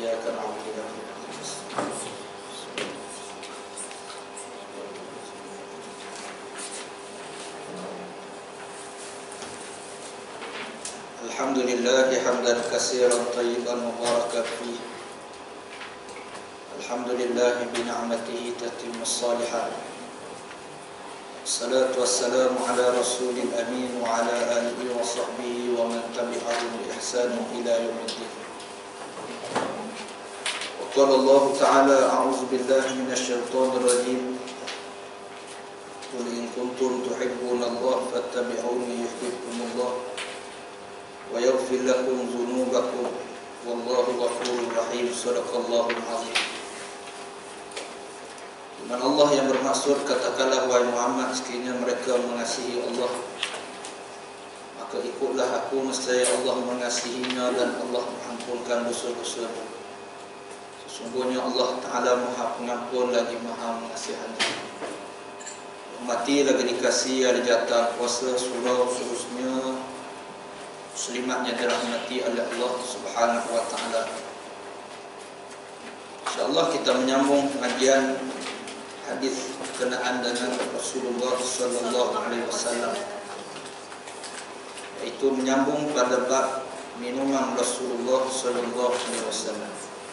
إياك نعبد وإياك نستعين. الحمد لله حمدا كثيرا طيبا مباركا فيه. الحمد لله بنعمته تتم الصالحات. الصلاة والسلام على رسول الأمين وعلى آله وصحبه ومن تبعهم بإحسان إلى يوم الدين. وقال الله تعالى: أعوذ بالله من الشيطان الرجيم. قل إن كنتم تحبون الله فاتبعوني يحببكم الله ويغفر لكم ذنوبكم والله غفور رحيم. صدق الله العظيم. Dengan Allah yang bermaksud, katakanlah wahai Muhammad, sekiranya mereka mengasihi Allah, maka ikutlah aku, nescaya Allah mengasihinya dan Allah mengampunkan dosa-dosanya. Sesungguhnya Allah Ta'ala Maha Pengampun lagi Maha Mengasihani. Mati lagi dikasih ada jatah puasa surau seterusnya, muslimatnya dirahmati oleh Allah Subhanahu wa Ta'ala. InsyaAllah kita menyambung pengajian hadis berkenaan dengan Rasulullah sallallahu alaihi wasallam, iaitu menyambung pada bab minuman Rasulullah sallallahu alaihi wasallam.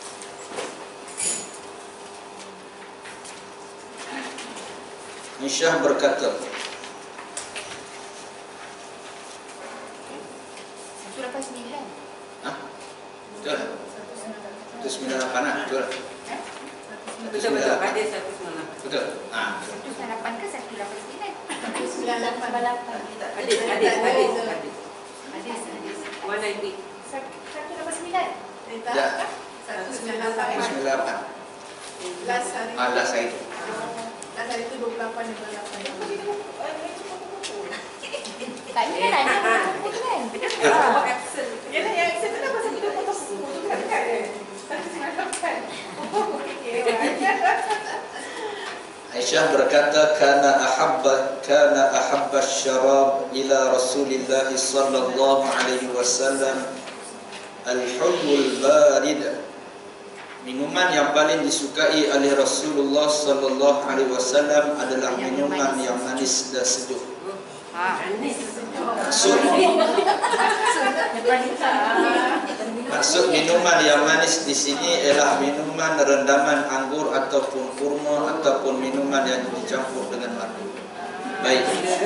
Aisyah berkata, betul? 198 betul? Betul, ada 198. Betul? 198 ke 189? 198. Hadis. 198. 189? Ya. 198. 198. Last hari. Last hari itu. Last hari itu 28 dan 28. Taknya kan ada buku kan? Yalah, yang saya tak pasal kita potong buku kan kan. 198. Aisyah berkata, kana ahabba syarab ila Rasulillah sallallahu alaihi wasallam al-hulwul barid. Minuman yang paling disukai oleh Rasulullah sallallahu alaihi wasallam adalah minuman yang manis dan sejuk. Maksud minuman yang manis di sini ialah minuman rendaman anggur ataupun kurma ataupun minuman yang dicampur dengan madu. Baik.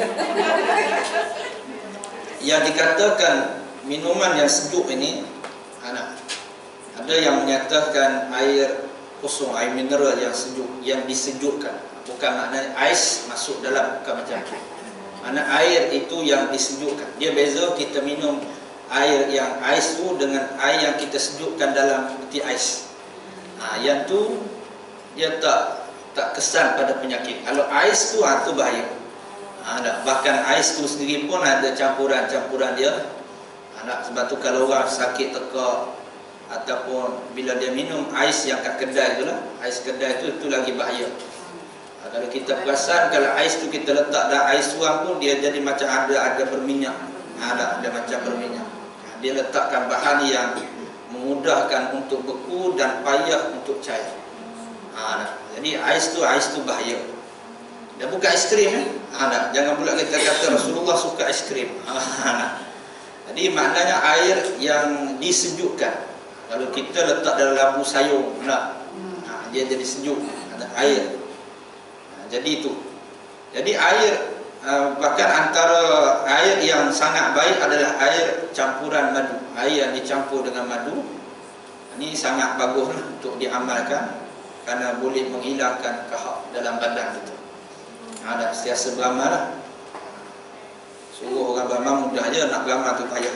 Yang dikatakan minuman yang sejuk ini, ada yang menyatakan air kosong, air mineral yang sejuk, yang disejukkan. Bukan maknanya ais masuk dalam, bukan macam itu. Mana air itu yang disejukkan. Dia beza kita minum air yang ais tu dengan air yang kita sejukkan dalam peti ais. Yang tu dia tak kesan pada penyakit. Kalau ais tu tu bahaya. Bahkan ais tu sendiri pun ada campuran-campuran dia. Sebab tu kalau orang sakit tekak ataupun bila dia minum ais yang kat kedai tu lah, ais kedai tu itu lagi bahaya. Kalau kita perasan, kalau ais tu kita letak dalam ais suam pun dia jadi macam ada berminyak. Ada macam berminyak. Dia letakkan bahan yang memudahkan untuk beku dan payah untuk cair. Jadi ais tu bahaya. Dan bukan es krim. Jangan pula kita kata Rasulullah suka es krim. Jadi maknanya air yang disejukkan. Kalau kita letak dalam lampu sayur, dia jadi sejuk. Ada air. Jadi itu. Jadi air, bahkan antara air yang sangat baik adalah air campuran madu. Air yang dicampur dengan madu, ini sangat bagus untuk diamalkan kerana boleh menghilangkan kahak dalam badan kita. Ada setiasa beramal lah. Suruh orang beramal mudah je, nak beramal tu payah.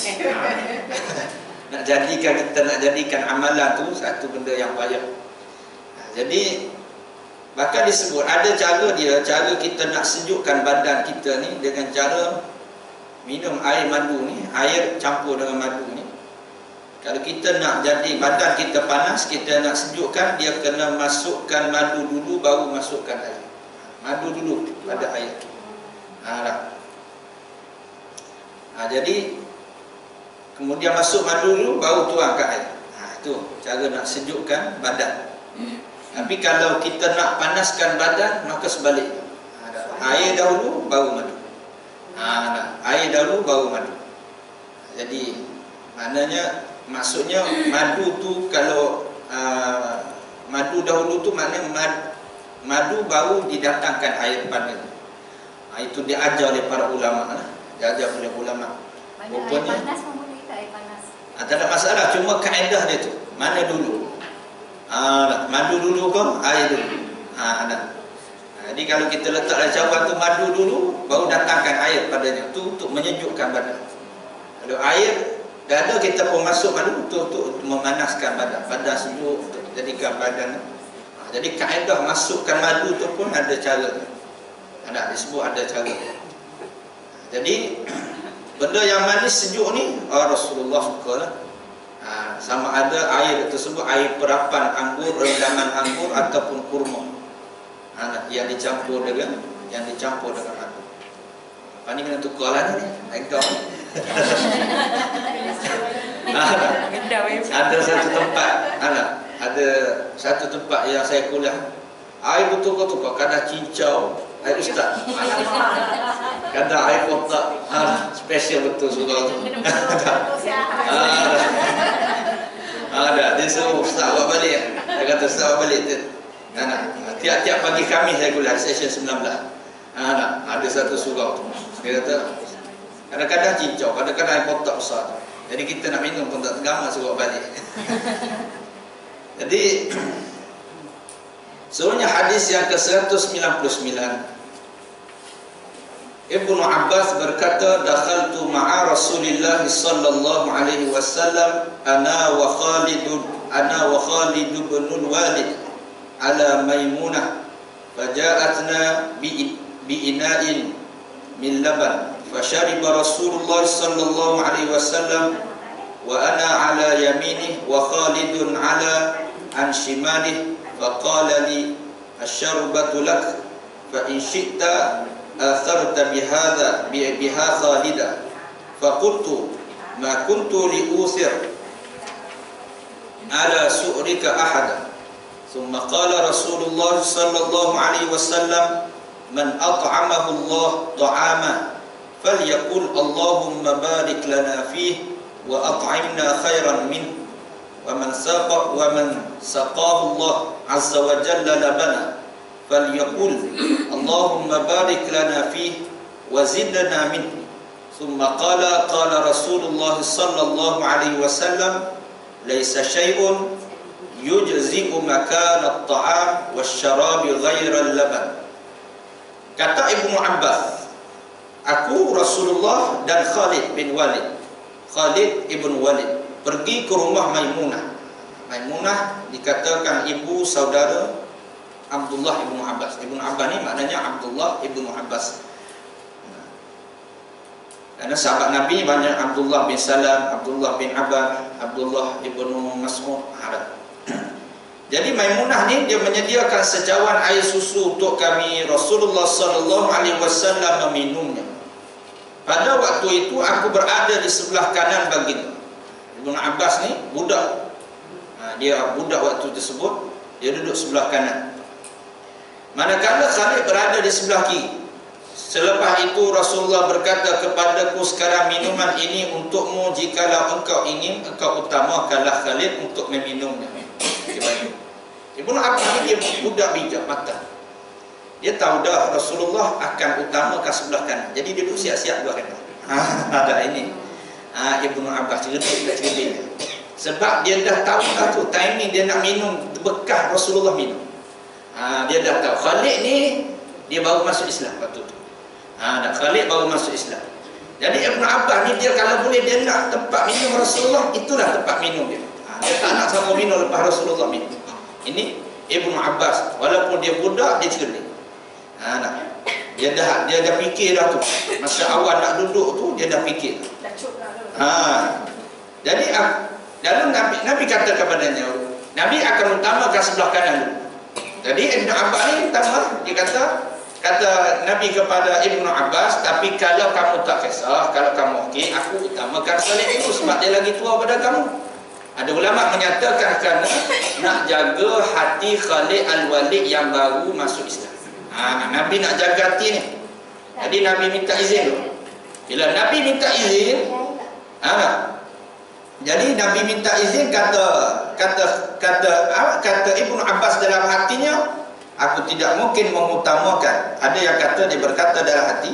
Nak jadikan amalan tu satu benda yang payah. Jadi bahkan disebut ada cara kita nak sejukkan badan kita ni dengan cara minum air madu ni, air campur dengan madu ni. Kalau kita nak jadi badan kita panas, kita nak sejukkan, dia kena masukkan madu dulu baru masukkan air. Madu dulu pada air. Jadi kemudian masuk madu dulu baru tuang ke air. Itu cara nak sejukkan badan. Tapi kalau kita nak panaskan badan, maka sebaliknya. Air dahulu baru madu. Air dahulu baru madu. Jadi maknanya, maksudnya madu tu kalau madu dahulu tu maknanya madu baru didatangkan air panas. Itu diajar oleh para ulama. Diajar oleh ulama. Mana Rupanya, air panas memulai ke air panas? tak ada masalah, cuma kaedah dia tu mana dulu. Madu dulu ke air dulu. Jadi kalau kita letak cawan tu madu dulu, baru datangkan air padanya. Tu untuk menyejukkan badan. Kalau air dah ada, kita pun masuk madu untuk memanaskan badan. Badan sejuk, untuk jadikan badan. Jadi kaedah masukkan madu tu pun ada cara. Disebut ada cara. Jadi benda yang manis sejuk ni Rasulullah suka lah. Sama ada air tersebut air perapan anggur, rendaman anggur ataupun kurma, yang dicampur dengan madu. Apa ni kena tukar lah ni. Engkau ada satu tempat yang saya kuliah, air betul-betul kadang cincau, air ustaz, kadang air kotak, special betul surau tu. Dia suruh ustaz buat balik. Dia kata ustaz buat balik tu. Tiap-tiap pagi kami saya kuliah session 19. Ada satu surau tu. Dia kata kadang-kadang cincau, kadang-kadang air kotak besar tu. Jadi kita nak minum pun tak tergamak, suruh balik. Jadi sebenarnya hadis yang ke-199, Ibnu Abbas berkata, dakhaltu ma'a Rasulillah sallallahu alaihi wasallam ana wa Khalid bin Walid ala Maimunah faja'atna bi ina'in min laban fashariba Rasulullah sallallahu alaihi wasallam wa ana ala yaminih wa Khalidun ala an shimalih faqala li asyarbatu lak fa in syi'ta atharta biha Khalida faqultu ma kuntu li'uthir ala su'rika ahada thumma qala Rasulullah sallallahu alaihi wasallam man at'amahu Allah ta'ama falyaqul Allahumma barik lana fihi wa at'imna khairan min wa man saqahu Allah azza wa jalla labana falyaqul Allahumma barik lana fihi wa zidna min. Thumma qala Rasulullah sallallahu alaihi wasallam laisa syai'un yujzi'u makan at-ta'am wasyarabi ghaira al-laban. Kata Ibnu Abbas, aku Rasulullah dan Khalid bin Walid, Khalid ibn Walid, pergi ke rumah Maimunah. Maimunah dikatakan ibu saudara Abdullah ibn Abbas. Ibn Abbas ni maknanya Abdullah ibn Abbas. Karena sahabat Nabi banyak, Abdullah bin Salam, Abdullah bin Abbas, Abdullah ibn Mas'ud. Jadi Maimunah ni dia menyediakan secawan air susu untuk kami. Rasulullah sallallahu alaihi wasallam meminumnya. Pada waktu itu aku berada di sebelah kanan baginda. Ibnu Abbas ni budak. Dia budak waktu tersebut, dia duduk sebelah kanan. Manakala Khalid berada di sebelah kiri. Selepas itu Rasulullah berkata kepadaku, sekarang minuman ini untukmu, jikalau engkau ingin, engkau utamakanlah Khalid untuk meminumnya. Ibnu Abbas ni dia budak bijak mata. Dia tahu dah Rasulullah akan utamakan sebelah kanan. Jadi dia duduk siap-siap dua kanan. Ada ini. Ibnu Abbas cerita. Sebab dia dah tahu dah tu timing dia nak minum bekas Rasulullah minum. Dia dah tahu Khalid ni dia baru masuk Islam waktu tu. Khalid baru masuk Islam. Jadi Ibnu Abbas ni dia kalau boleh dia nak tempat minum Rasulullah, itulah tempat minum dia. Dia tak nak sama minum lepas Rasulullah minum. Ini Ibnu Abbas, walaupun dia budak dia cerdik. Dia dah fikir dah tu. Masa awal nak duduk tu dia dah fikir. Jadi lalu Nabi kata kepadanya, Nabi akan utamakan sebelah kanan dulu. Jadi Ibnu Abbas ni utama, dia kata Nabi kepada Ibnu Abbas, tapi kalau kamu tak kisah, kalau kamu okey, aku utamakan Khalid itu sebab dia lagi tua pada kamu. Ada ulama menyatakan kerana nak jaga hati Khalid Al-Walid yang baru masuk Islam. Nabi nak jaga hati ni. Jadi Nabi minta izin dulu. Bila Nabi minta izin, jadi Nabi minta izin, kata Ibnu Abbas dalam hatinya, aku tidak mungkin mengutamakan. Ada yang kata dia berkata dalam hati,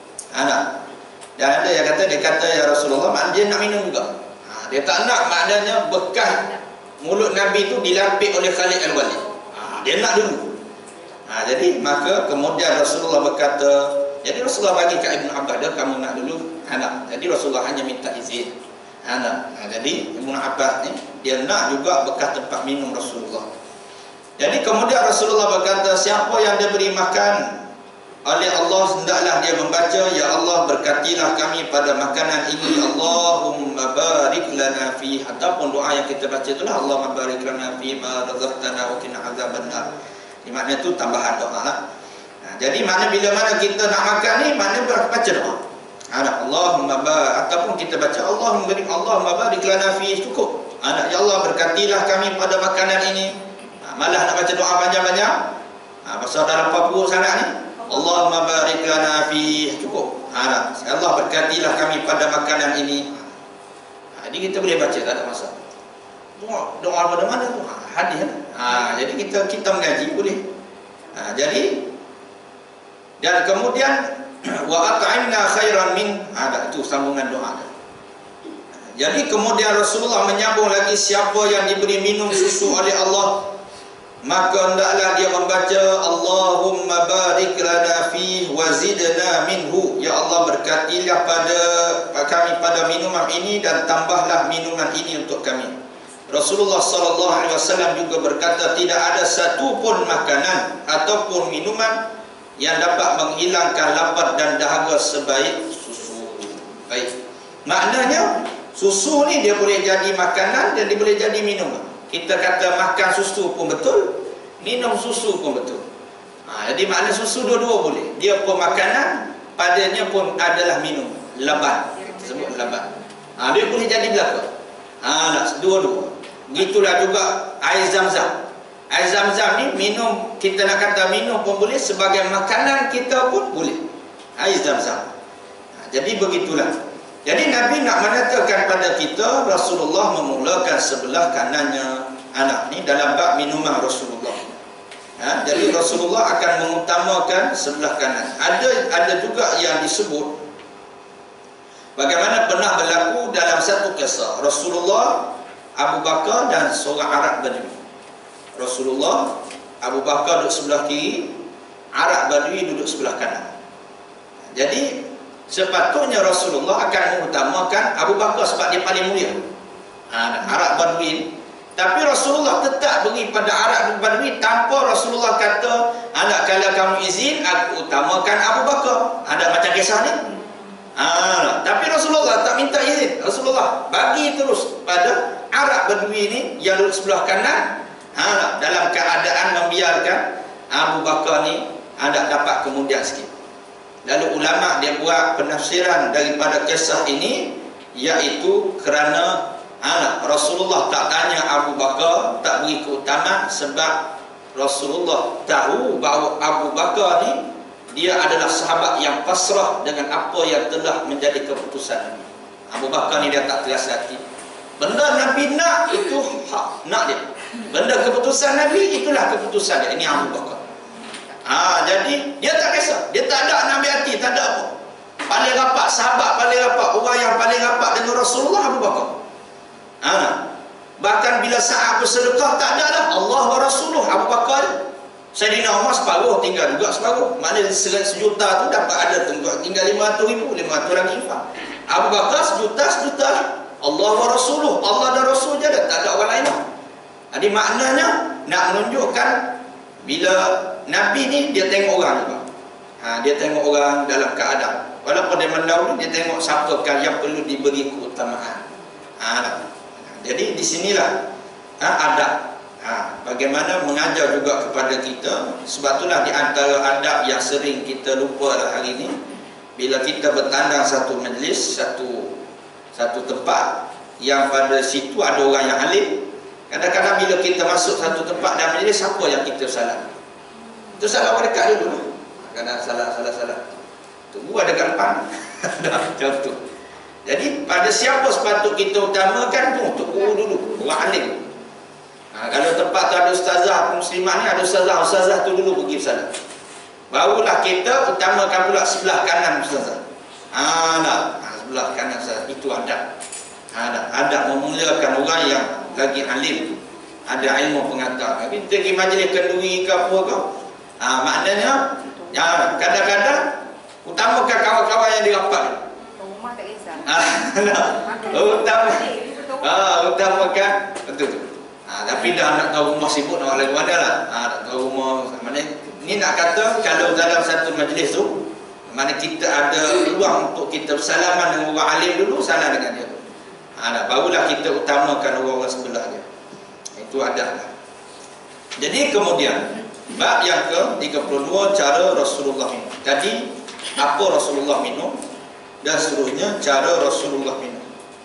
dan ada yang kata dia kata ya Rasulullah, maknanya dia nak minum juga. Dia tak nak, maknanya bekas mulut Nabi itu dilapik oleh Khalid Al-Walid. Dia nak dulu. Jadi maka kemudian Rasulullah berkata, jadi Rasulullah bagi kat Ibnu Abbas, dia kamu nak dulu. Jadi Rasulullah hanya minta izin. Jadi Ibnu Abbas ni dia nak juga bekas tempat minum Rasulullah. Jadi kemudian Rasulullah berkata, siapa yang diberi makan oleh Allah, hendaklah dia membaca, ya Allah berkatilah kami pada makanan ini, Allahumma barik lana fi. Ataupun doa yang kita baca itulah, Allahumma barik lana fi ma razaqtana wa qina azabannar. Di makna itu tambahan doa. Jadi makna bila mana kita nak makan ni, makna baca doa. Allahumma barik, ataupun kita baca Allahumma barik lana fi, cukup. Ya Allah berkatilah kami pada makanan ini. Malah nak baca doa panjang-panjang. Pasal dalam Papua sangat ni, Allahumma barik lana fi, cukup. Allah berkatilah kami pada makanan ini. Jadi kita boleh baca, tak ada masalah. Doa pada mana tu? Hadis. Jadi kita mengaji boleh. Jadi dan kemudian wa at'imna khairan min, itu sambungan doa. Jadi kemudian Rasulullah menyambung lagi, siapa yang diberi minum susu oleh Allah, maka hendaklah dia membaca Allahumma barik lana fi wa zidna minhu. Ya Allah berkatilah pada kami pada minuman ini dan tambahlah minuman ini untuk kami. Rasulullah SAW juga berkata, tidak ada satu pun makanan ataupun minuman yang dapat menghilangkan lapar dan dahaga sebaik susu. Baik. Maknanya susu ni dia boleh jadi makanan dan dia boleh jadi minuman. Kita kata makan susu pun betul, minum susu pun betul. Jadi makna susu dua-dua boleh. Dia pun makanan, padanya pun adalah minum. Laban, disebut laban. Dia boleh jadi belaka. Dua-dua. Gitulah juga air zam-zam. Air zam-zam ni minum, kita nak kata minum pun boleh, sebagai makanan kita pun boleh. Air zam-zam. Jadi begitulah. Jadi Nabi nak menyatakan pada kita, Rasulullah memulakan sebelah kanannya anak ni dalam bab minuman Rasulullah. Jadi Rasulullah akan mengutamakan sebelah kanan. Ada juga yang disebut bagaimana pernah berlaku dalam satu kisah Rasulullah, Abu Bakar dan seorang Arab Badui. Rasulullah, Abu Bakar duduk sebelah kiri, Arab Badui duduk sebelah kanan. Jadi sepatutnya Rasulullah akan mengutamakan Abu Bakar sebab dia paling mulia, Arab Badui. Tapi Rasulullah tetap beri pada Arab Badui tanpa Rasulullah kata, kalau kamu izin aku utamakan Abu Bakar. Ada macam kisah ni. Tapi Rasulullah tak minta izin. Rasulullah bagi terus pada Arab Badui ni yang duduk sebelah kanan, dalam keadaan membiarkan Abu Bakar ni dapat kemudian sikit. Lalu ulama dia buat penafsiran daripada kisah ini, iaitu kerana Rasulullah tak tanya Abu Bakar, tak beri keutamaan sebab Rasulullah tahu bahawa Abu Bakar ni dia adalah sahabat yang pasrah dengan apa yang telah menjadi keputusan Nabi. Abu Bakar ni dia tak terasa hati. Benda Nabi nak itu hak nak dia. Benda keputusan Nabi itulah keputusan dia. Ini Abu Bakar. Jadi dia tak kisah, dia tak ada Nabi hati, tak ada apa. Paling rapat sahabat, paling rapat orang yang paling rapat dengan Rasulullah Abu Bakar. Bahkan bila saat bersedekah tak ada dah Allah wa Rasuluh Abu Bakar. Sayyidina Umar separuh, tinggal juga separuh. Maknanya sejuta tu dapat ada tinggal 500,000, 500 lagi infak. Abu Bakar sejuta Allah wa Rasuluh, Allah dan Rasul je dah, tak ada orang lain. Jadi maknanya nak menunjukkan bila Nabi ni dia tengok orang juga. Dia tengok orang dalam keadaan, walaupun dia mendahului, dia tengok siapakah yang perlu diberi keutamaan. Jadi di sinilah adab. Bagaimana mengajar juga kepada kita. Sebab itulah di antara adab yang sering kita lupa hari ini, bila kita bertandang satu majlis, satu tempat, yang pada situ ada orang yang alim. Kadang-kadang bila kita masuk satu tempat dan majlis, siapa yang kita salam? Itu salam dekat dulu lah. Kadang salah. Tunggu ada kat depan. Macam tu. Jadi pada siapa sepatut kita utamakan tu? Untuk guru dulu, orang alim. Kalau tempat tu ada ustazah muslimah ni, ada ustazah tu dulu pergi salam. Barulah kita utamakan pula sebelah kanan ustazah. Sebelah kanan ustazah. Itu adab. Adab memuliakan orang yang lagi alim, ada ilmu pengantar. Tapi kita pergi majlis kenduri ke apa ke, maknanya kadang-kadang utamakan kawan-kawan yang dirapat. Rumah tak kisah. Utamakan betul. Tapi dah nak tahu rumah sibuk nak lagu mana lah. Nak tahu rumah mana. Ni nak kata kalau dalam satu majlis tu, mana kita ada peluang untuk kita bersalaman dengan orang alim dulu, salam dengan dia. Barulah kita utamakan orang-orang sebelah dia. Itu adab. Jadi kemudian bab yang ke-32, cara Rasulullah minum. Tadi apa Rasulullah minum dan seterusnya cara Rasulullah minum.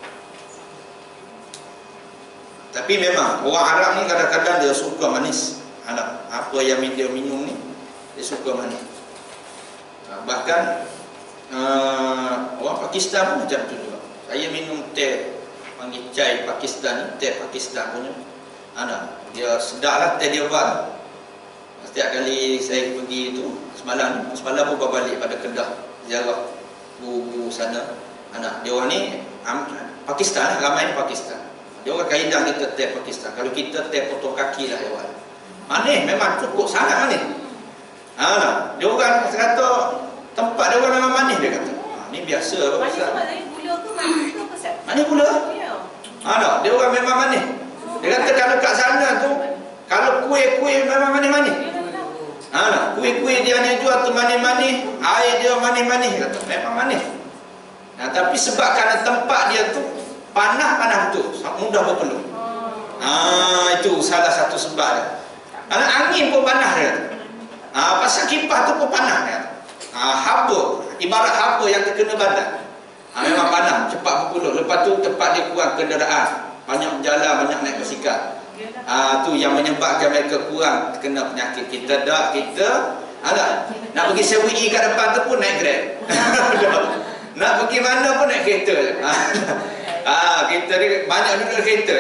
Tapi memang orang Arab ni kadang-kadang dia suka manis. Apa yang dia minum ni dia suka manis. Bahkan orang Pakistan pun macam tu juga. Saya minum teh, panggil chai Pakistan ni, teh Pakistan punya. Dia sedap lah teh dia buat. Setiap kali saya pergi tu, semalam pun balik pada Kedah ziarah guru sana. Dia orang ni Pakistan, ramai ni Pakistan. Dia orang kaedah kita teh Pakistan. Kalau kita teh potong kaki lah dia orang. Manis, memang cukup sangat manis. Dia orang kata tempat dia orang memang manis, dia kata. Ni biasa. Manis tu maksudnya gula ke manis tu apa Ustaz? Manis gula. Dia orang memang manis. Dia kata kalau kat sana tu, kalau kuih-kuih memang manis-manis. Kuih-kuih dia ni jual tu manis-manis, air dia manis-manis, kata memang manis. Tapi sebab kerana tempat dia tu panas tu, mudah berpeluh. Itu salah satu sebab dia. Kalau angin pun panas dia. Pasal kipas tu pun panas dia. Haba, ibarat haba yang terkena badan. Memang panas, cepat berpeluh. Lepas tu tempat dia kurang kenderaan, banyak berjalan, banyak naik basikal. Tu yang menyebabkan mereka kurang terkena penyakit. Kita nak pergi 7E kat depan tu pun naik Grab. Nak pergi mana pun naik kereta. Kita ni banyak duduk kereta.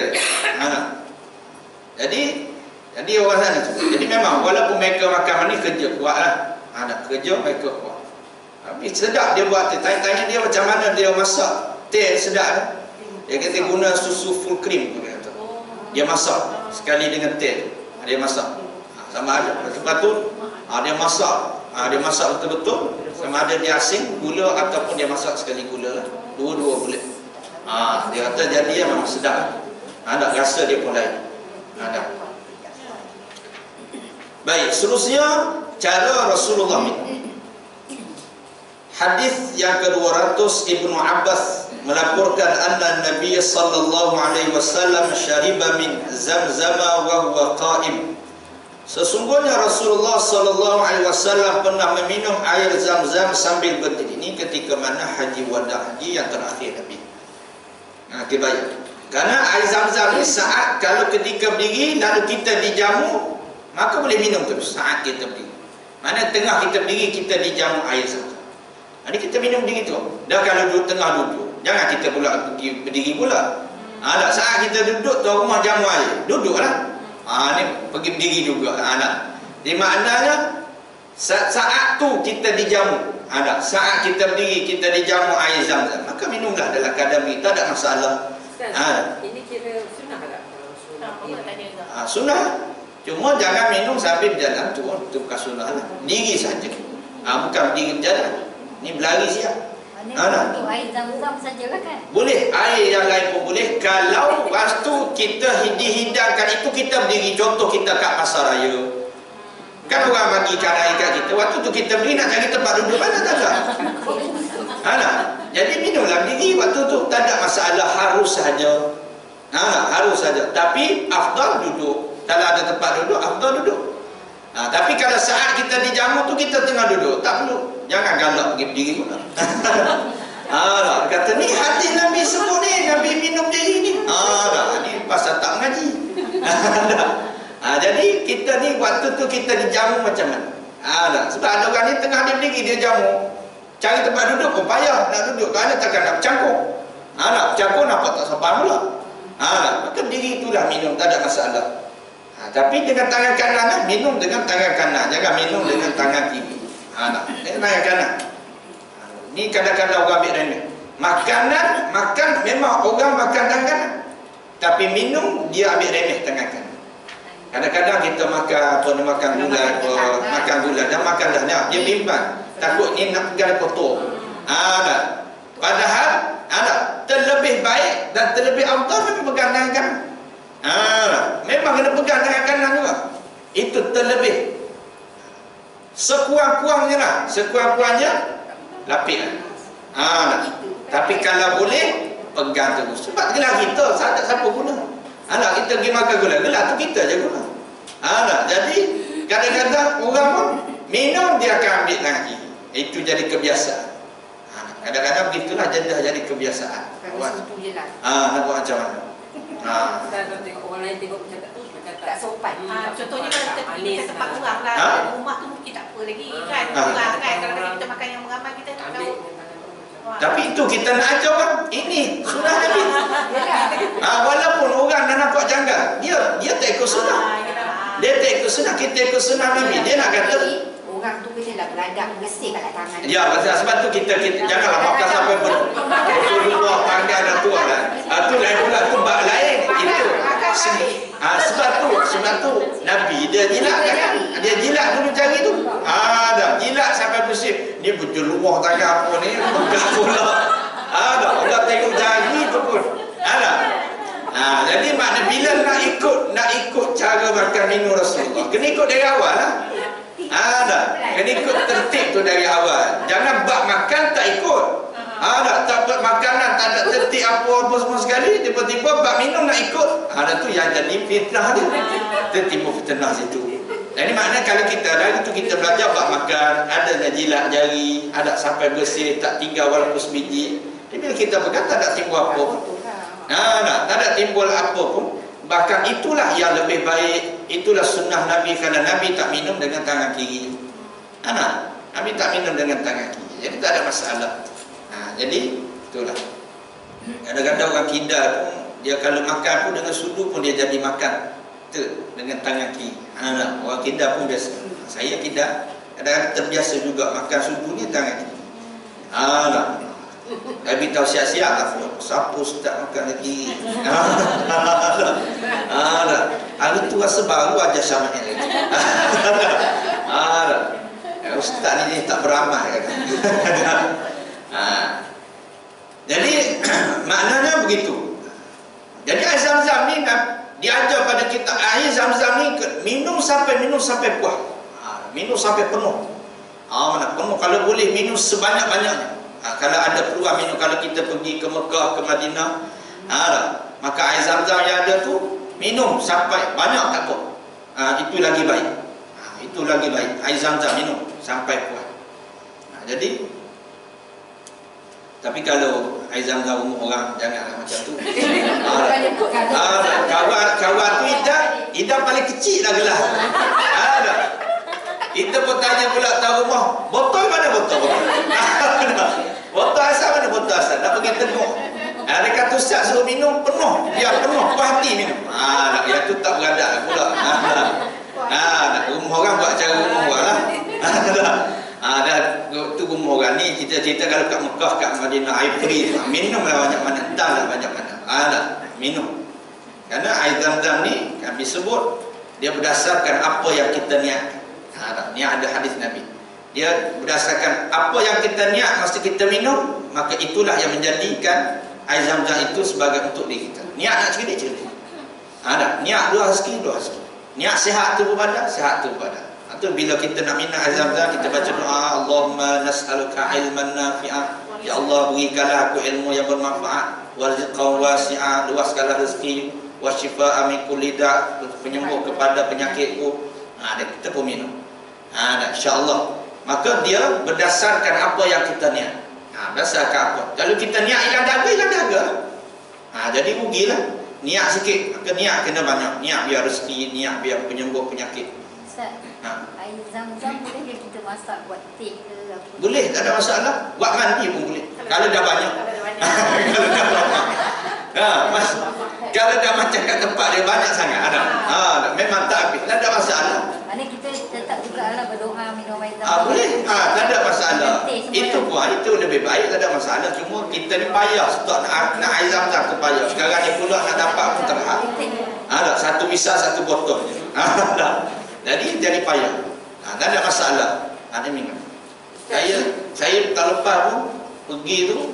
Jadi orang sana tu. Jadi memang walaupun mereka makan manis, kerja kuat lah. Kerja mereka kuat. Tapi sedap dia buat teh. Tanya dia macam mana dia masak teh sedap. Dia kata guna susu full cream. Dia masak sekali dengan teh. Dia masak sama ada. Lepas tu dia masak betul-betul. Sama ada dia asing gula ataupun dia masak sekali gula lah. Dua-dua boleh. Dia kata jadi memang sedap. Nak rasa dia pun lain. Baik, seterusnya cara Rasulullah minum. Hadis yang ke-200, Ibnu Abbas melaporkan anna Nabi sallallahu alaihi wasallam syariba min zamzama wa huwa qa'im. Sesungguhnya Rasulullah sallallahu alaihi wasallam pernah meminum air Zam-Zam sambil berdiri. Ini ketika mana haji wada, haji yang terakhir Nabi. Baik. Karena air Zam-Zam ni saat kalau ketika berdiri lalu kita dijamu, maka boleh minum terus saat kita berdiri. Mana tengah kita berdiri kita dijamu air Zam-Zam. Jadi kita minum berdiri tu. Dah kalau duduk tengah duduk, jangan kita pula pergi berdiri pula. Saat kita duduk tu rumah jamu air, duduklah. Ni pergi berdiri juga. Jadi maknanya saat tu kita dijamu. Saat kita berdiri kita dijamu air Zam-Zam, maka minumlah dalam keadaan kita, tak ada masalah. Ini kira sunnah tak? Sunnah. Cuma jangan minum sambil berjalan tu. Itu bukan sunnah lah. Diri saja. Bukan berdiri berjalan. Ni berlari siap. Untuk air Zam-Zam sajalah kan? Boleh, air yang lain pun boleh. Kalau waktu kita dihidangkan itu kita berdiri. Contoh kita kat pasar raya, kan orang bagikan air kat kita. Waktu tu kita berdiri nak cari tempat duduk, mana tak ada. Jadi minumlah berdiri waktu tu, tak ada masalah. Harus saja. Harus saja. Tapi afdal duduk. Kalau ada tempat duduk, afdal duduk. Tapi kalau saat kita dijamu tu kita tengah duduk, tak perlu. Jangan galak pergi berdiri pun. Kata ni hadis Nabi sebut ni, Nabi minum diri ni. Jadi kita ni waktu tu kita dijamu macam mana? Sebab ada orang ni tengah dia berdiri, dia jamu. Cari tempat duduk pun payah nak duduk. Kerana takkan nak bercangkuk. Nak bercangkuk nampak tak sabar pula. Maka berdiri itulah minum, tak ada masalah. Tapi dengan tangan kanan, minum dengan tangan kanan. Jangan minum dengan tangan kiri. Dengan tangan kanan. Ni kadang-kadang orang ambil remeh. Makanan, makan memang orang makan tangan kanan. Tapi minum, dia ambil remeh tangan kanan. Kadang-kadang kita makan gula dan makan dah. Dia bimbang. Takut ni nak pegang kotor. Padahal terlebih baik dan terlebih afdal memang pegang tangan kanan. Memang kena pegang tangan kanan juga. Itu terlebih. Sekurang-kurangnya lah. Sekurang-kurangnya lapik lah. Tapi kalau boleh pegang terus. Sebab gelar kita tak siapa guna. Kita pergi makan gula, gelar tu kita je guna. Jadi kadang-kadang orang pun minum dia akan ambil tangan kiri. Itu jadi kebiasaan. Kadang-kadang begitulah jadi kebiasaan. Nak buat macam mana? Kita tengok orang lain tengok macam tu macam tak sopan. Contohnya kalau kita pergi ke tempat orang lah, rumah tu mungkin tak apa lagi kan. Orang kan kalau kita makan yang beramai kita tak tahu. Tapi itu kita nak ajar orang. Ini sunnah Nabi. Walaupun orang dah nampak janggal, dia tak ikut sunnah. Dia tak ikut sunnah, kita ikut sunnah Nabi. Dia nak kata orang tu kena beradab, bersih kat tangan. Ya, sebab tu kita janganlah makan sampai berluar tangan dan tua lah. Tu lain pula, tu bab lain. Itu sebab tu Nabi dia jilat kan? Dia jilat dulu jari tu. Jilat sampai bersih. Ni berluar tangan apa ni? Pegang pula. Allah tengok jari tu pun. Jadi makna bila nak ikut cara makan minum Rasulullah, kena ikut dari awal lah. Kena ikut tertib tu dari awal. Jangan bab makan tak ikut. Tak buat makanan, tak ada tertib apa-apa semua sekali. Tiba-tiba bab minum nak ikut. Tu yang jadi fitnah dia. Tertimbul fitnah situ. Jadi maknanya kalau kita dari itu kita belajar bab makan, ada jilat jari, ada sampai bersih, tak tinggal walaupun sebiji. Jadi bila kita pegang tak ada timbul apa pun. Tak ada timbul apa pun. Bahkan itulah yang lebih baik. Itulah sunnah Nabi. Kalau Nabi tak minum dengan tangan kiri. Nabi tak minum dengan tangan kiri. Jadi tak ada masalah. Jadi itulah. Kadang-kadang orang kidal pun, dia kalau makan pun dengan sudu pun dia jadi makan dengan tangan kiri. Orang kidal pun biasa. Saya kidal kadang-kadang terbiasa juga makan sudu ni tangan kiri. Tapi tahu siap-siap lah. Siapa ustaz makan lagi? Hari tu rasa baru aja sama ni. Ustaz ni tak beramal kan? Jadi maknanya begitu. Jadi air zam-zam ni diajar pada kita, air zam-zam ni minum sampai puas. Minum sampai penuh. Mana penuh, kalau boleh minum sebanyak-banyaknya. Kalau ada peluang minum, kalau kita pergi ke Mekah, ke Madinah, maka air zam-zam yang ada tu minum sampai banyak tak apa. Itu lagi baik. Itu lagi baik. Air zam-zam minum sampai puas. Jadi tapi kalau air zam-zam umur orang, janganlah macam tu. Kawan tu Ida paling kecil lah gelas. Kita pun tanya pula tahu rumah, botol mana botol? Botol asal mana botol asal? Nak pergi tengok. Dia kata ustaz suruh minum penuh. Dia penuh, puas hati minum. Yang tu tak beradak pula. Rumah orang buat cara rumah orang lah. Tu rumah orang ni, cerita-cerita kalau kat Mekah, kat Madinah, air free, minumlah banyak mana, entahlah banyak mana. Minum. Kerana air zam-zam ni, kami sebut, dia berdasarkan apa yang kita niat. Ni ada hadis Nabi. Dia berdasarkan apa yang kita niat masa kita minum, maka itulah yang menjadikan air zam-zam itu sebagai untuk diri kita. Niat nak cerdik. Niat dua rezeki. Niat sihat tu berbadan, sihat tu berbadan. Itu bila kita nak minum air zam-zam, kita baca doa, Allahumma nas'aluka ilman nafi'ah. Ya Allah, berikanlah aku ilmu yang bermanfaat, warziqan wasi'ah, luaskanlah rezeki, wasyifa'a min kulli da', penyembuh kepada penyakitku. Kita pun minum. InsyaAllah. Maka dia berdasarkan apa yang kita niat. Berdasarkan apa? Kalau kita niat hilang dahaga. Jadi rugilah. niat sikit, maka niat kena banyak. Niat biar rezeki, niat biar penyembuh penyakit. Ustaz, air zam-zam boleh ke kita masak buat teh ke apa? Boleh, tak ada masalah. Buat mandi pun boleh. Kalau dah banyak. Kalau dah banyak. Mas, kalau dah macam kat tempat dia banyak sangat ada. Memang tak habis. Tak ada masalah. Mana kita tetap juga lah berdoa minum air zam-zam. Boleh. Tak ada masalah. Itu pun itu lebih baik, tak ada masalah. Cuma kita ni payah stok nak air zam-zam tu payah. Sekarang ni pula nak dapat pun terhad. Satu misal satu botol je. Jadi jadi payah. Tak ada masalah. Ada minum. Saya tahun lepas pun pergi tu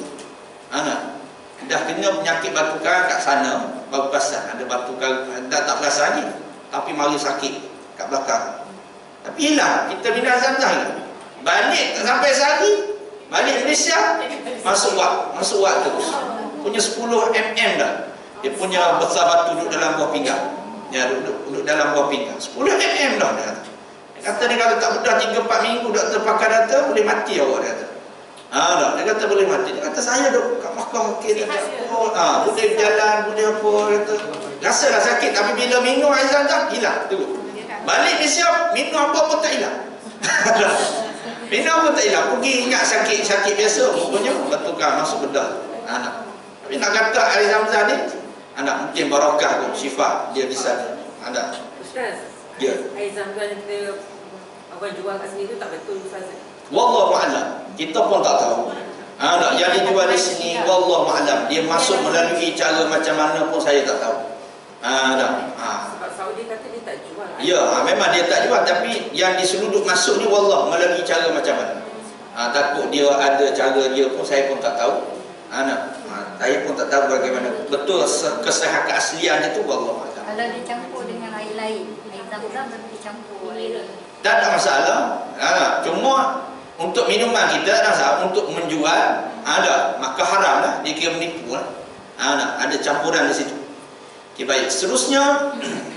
dah kena penyakit batu karang kat sana, baru perasan ada batu karang, tak perasan lagi, tapi mari sakit kat belakang. Tapi hilang, kita minum zam-zam. Balik tak sampai sehari, balik Malaysia, masuk wak terus. Punya 10 mm dah. Dia punya besar batu duduk dalam buah pinggang. Ya, duduk dalam buah pinggang. 10 mm dah dia kata. Dia kata dia kalau tak bedah 3-4 minggu doktor pakar data boleh mati awak, dia kata. Dia kata boleh mati. Dia kata saya duk kat Makkah okey, dia kata boleh berjalan, boleh apa, dia kata. Rasalah sakit tapi bila minum air zam-zam hilang terus. Balik Malaysia minum apa pun tak hilang. Minum pun tak hilang. Pergi ingat sakit biasa, rupanya batu karang masuk bedah. Tapi nak kata air zam-zam ni mungkin barakah tu, syifa dia bisa ada. Ustaz, ya. Air zam-zam yang kita orang jual kat sini tu tak betul Ustaz? Wallahu a'lam. Kita pun tak tahu. Yang dijual di sini wallahu a'lam. Dia masuk melalui cara macam mana pun saya tak tahu. Sebab Saudi kata dia tak jual. Ya, memang dia tak jual, tapi yang diseluduk masuk ni wallah melalui cara macam mana. Takut dia ada cara dia pun saya pun tak tahu. Saya pun tak tahu bagaimana betul kesihatan keaslian dia tu wallah a'lam. Kalau dicampur dengan air lain, air zam-zam tapi dicampur air lain, tak ada masalah. Cuma untuk minuman kita tak ada masalah. Untuk menjual ada, maka haram lah. Dia kira menipu lah. Ada campuran di situ. Okay, baik. Seterusnya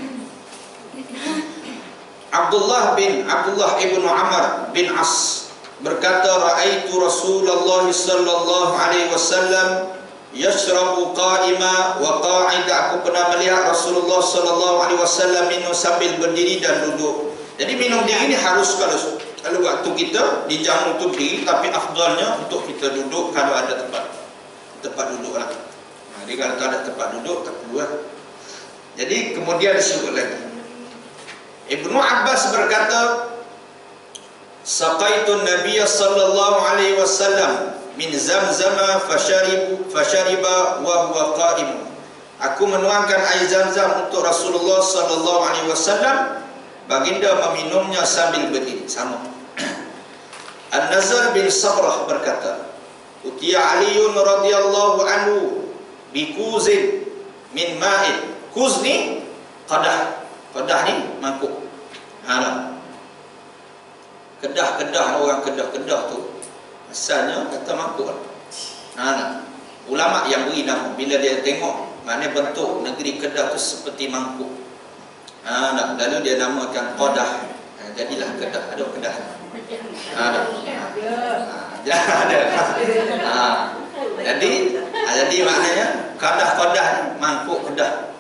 Abdullah ibn Amr bin As berkata, ra'aitu Rasulullah sallallahu alaihi wasallam yashrabu qa'ima wa qa'ida. Aku pernah melihat Rasulullah sallallahu alaihi wasallam minum sambil berdiri dan duduk. Jadi minum diri ni harus kalau waktu kita dijamu tu berdiri, tapi afdalnya untuk kita duduk kalau ada tempat duduk lah. Jadi kalau tak ada tempat duduk tak perlu lah. Jadi kemudian disebut lagi, Ibnu Abbas berkata, saqaitu Nabiy sallallahu alaihi wasallam min zamzama fashariba wa huwa qa'im. Aku menuangkan air zam-zam untuk Rasulullah sallallahu alaihi wasallam, baginda meminumnya sambil berdiri. Sama. An-Nazar bin Sabrah berkata, Utiya Aliun radhiyallahu anhu bikuzin min ma'in. Kuz ni qadah. Qadah ni mangkuk. Kedah orang kedah tu asalnya kata mangkuk. Ulama yang beri nama bila dia tengok mana bentuk negeri Kedah tu seperti mangkuk. Lalu dia namakan qadah. Jadilah Kedah. Ada Kedah. Jadi maknanya qadah ni mangkuk Kedah.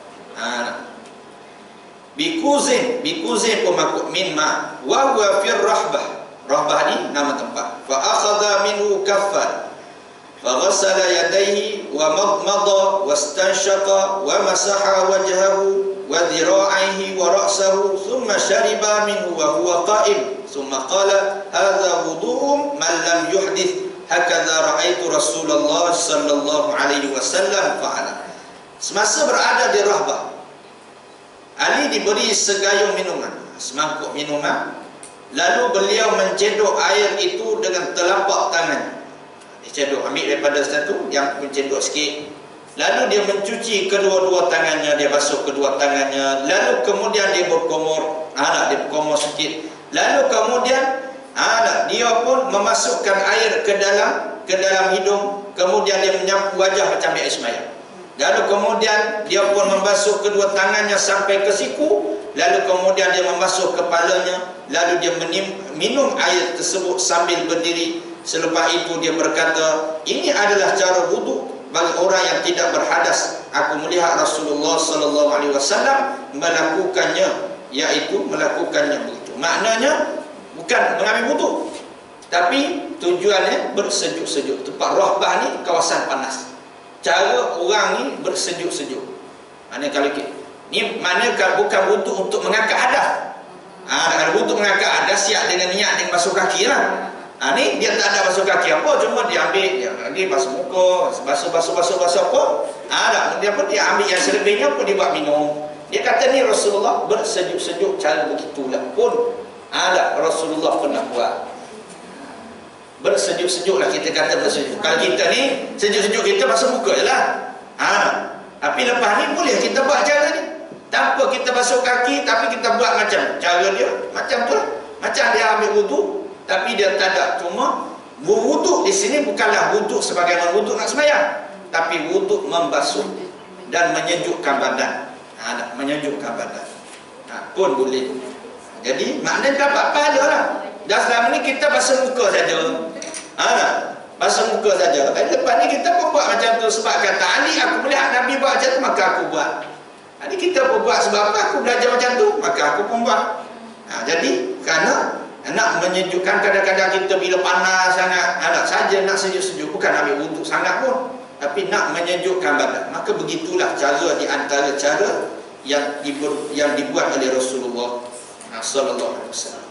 Bikuzin pun mangkuk min ma wa huwa fir rahbah. Rahbah ni nama tempat. Fa akhadha minhu kaffan fa ghassala yadayhi wa madmada wastanshaqa wa masaha wajhahu wa dhira'aihi wa ra'sahu thumma shariba minhu wa huwa qa'im thumma qala hadha wudu'un man lam yuhdith hakadha ra'aitu Rasulullah sallallahu alaihi wasallam fa'ala. Semasa berada di Rahbah, Ali diberi segayung minuman, semangkuk minuman, lalu beliau mencedok air itu dengan telapak tangan. Dia cedok, ambil daripada satu yang mencedok sikit, lalu dia mencuci kedua-dua tangannya, dia basuh kedua tangannya, lalu kemudian dia berkumur, dia berkumur sikit, lalu kemudian dia pun memasukkan air ke dalam hidung, kemudian dia menyapu wajah macam air sembahyang. Lalu kemudian dia pun membasuh kedua tangannya sampai ke siku, lalu kemudian dia membasuh kepalanya, lalu dia minum air tersebut sambil berdiri. Selepas itu dia berkata, ini adalah cara wuduk bagi orang yang tidak berhadas aku melihat Rasulullah sallallahu alaihi wasallam melakukannya, iaitu melakukannya begitu. Maknanya bukan mengambil wudu, tapi tujuannya bersejuk-sejuk. Tempat Rahbah ni kawasan panas. Cara orang ni bersejuk-sejuk. Mana kalau ni mana bukan wudu untuk mengangkat hadas. Kalau wudu mengangkat hadas siap dengan niat dengan basuh kaki lah. Ni dia tak ada basuh kaki apa, cuma dia ambil dia lagi basuh muka, basuh apa. Dia pun dia ambil yang selebihnya pun dia buat minum. Dia kata ni Rasulullah bersejuk-sejuk cara begitulah pun Rasulullah pernah buat. Bersejuk-sejuk lah kita kata bersejuk. Kalau kita ni sejuk-sejuk kita basuh muka je lah. Tapi lepas ni boleh kita buat cara ni. Tanpa kita basuh kaki, tapi kita buat macam cara dia. Macam tu lah. Macam dia ambil wudu, tapi dia tak ada. Cuma wudu di sini bukanlah wudu sebagaimana wudu nak sembahyang, tapi wudu membasuh dan menyejukkan badan. Menyejukkan badan. Pun boleh. Jadi maknanya dapat pahala lah. Dah selama ni kita basuh muka saja. Basuh muka saja. Lepas ni kita pun buat macam tu. Sebab kata Ali, aku melihat Nabi buat macam tu, maka aku buat. Jadi kita pun buat sebab apa? Aku belajar macam tu, maka aku pun buat. Jadi kerana nak menyejukkan, kadang-kadang kita bila panas sangat, saja nak sejuk-sejuk, bukan ambil wuduk sangat pun, tapi nak menyejukkan badan. Maka begitulah cara di antara cara yang dibuat oleh Rasulullah sallallahu alaihi wasallam.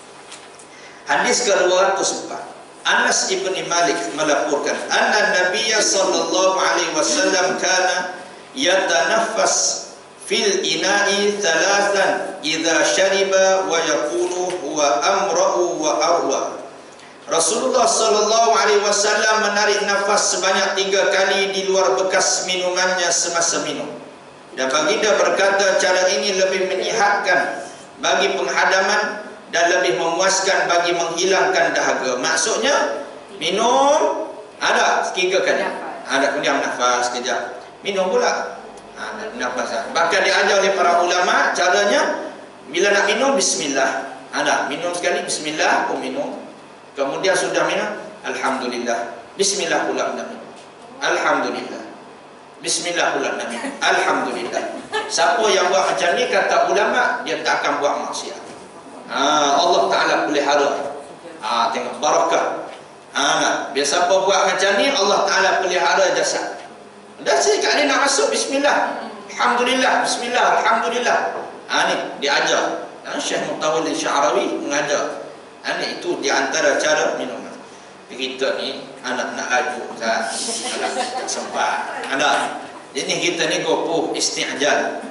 Hadis ke-204, Anas ibn Malik melaporkan anna Nabiy sallallahu alaihi wasallam kana yatanaffas fil ina'i thalathan idza syariba wa yaqulu huwa amra'u wa arwa. Rasulullah sallallahu alaihi wasallam menarik nafas sebanyak 3 kali di luar bekas minumannya semasa minum. Dan baginda berkata cara ini lebih menyihatkan bagi penghadaman dan lebih memuaskan bagi menghilangkan dahaga. Maksudnya minum 3 kali. Kemudian nafas kejap. Minum pula. Nafas. Bahkan diajar oleh para ulama caranya bila nak minum bismillah. Minum sekali bismillah pun minum. Kemudian sudah minum alhamdulillah. Bismillah pula nak minum. Alhamdulillah. Bismillah pula nak minum. Alhamdulillah. Siapa yang buat macam ni kata ulama dia tak akan buat maksiat. Allah Ta'ala pelihara. Tengok barakah. Biar siapa buat macam ni Allah Ta'ala pelihara jasad. Dah sekali nak masuk bismillah. Alhamdulillah, bismillah, alhamdulillah. Ni diajar. Syekh Mutawalli Sya'rawi mengajar. Ini itu di antara cara minum. Kita ni anak nak laju tak sempat. Jadi kita ni gopoh isti'jal.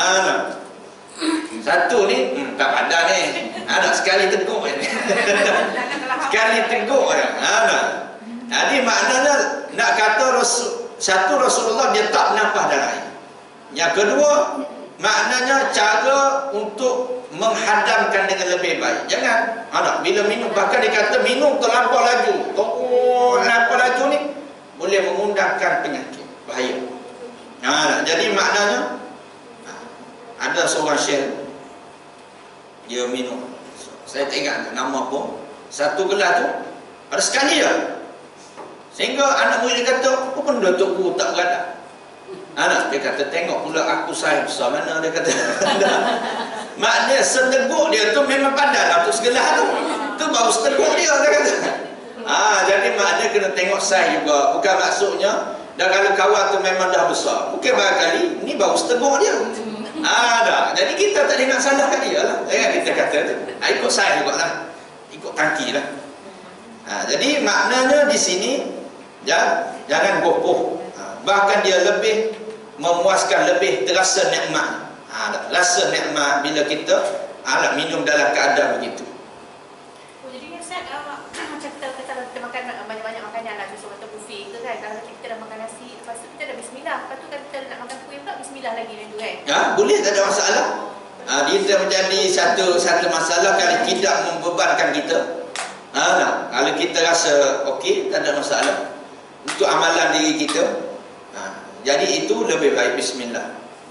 Satu ni tak padan ni. Sekali teguk ni. Sekali teguk ni. Jadi maknanya nak kata Rasulullah dia tak bernafas dalam air. Yang kedua, maknanya cara untuk menghadamkan dengan lebih baik. Jangan bila minum, bahkan dia kata minum terlampau laju. Terlampau laju ni boleh mengundangkan penyakit bahaya. Jadi maknanya ada seorang syekh dia minum. Saya tak ingat nama pun. Satu gelas tu ada sekali je. Sehingga anak murid dia kata, apa benda Tok Guru tak beradak? Dia kata, tengok pula aku saiz besar mana, dia kata. Maknanya seteguk dia tu memang padan lah untuk segelas tu. Tu baru seteguk dia kata. Jadi maknanya kena tengok saiz juga. Bukan maksudnya, dan kalau kawan tu memang dah besar. Mungkin barangkali, ni baru seteguk dia. Jadi kita tak nak salahkan dia lah. Jangan kita kata tu. Ikut saiz juga lah. Ikut tangki lah. Jadi maknanya di sini, jangan gopoh. Bahkan dia lebih memuaskan, lebih terasa nikmat. Rasa nikmat bila kita minum dalam keadaan begitu. Jadi Ustaz, macam kita makan banyak-banyak makanan lah, susu atau buffet ke kan. Kalau kita dah makan nasi, lepas tu kita dah bismillah. Lepas tu kan kita nak makan kuih pula, bismillah lagi macam tu kan. Boleh, tak ada masalah. Dia menjadi satu masalah kalau tidak membebankan kita. Kalau kita rasa okey, tak ada masalah untuk amalan diri kita. Jadi itu lebih baik bismillah.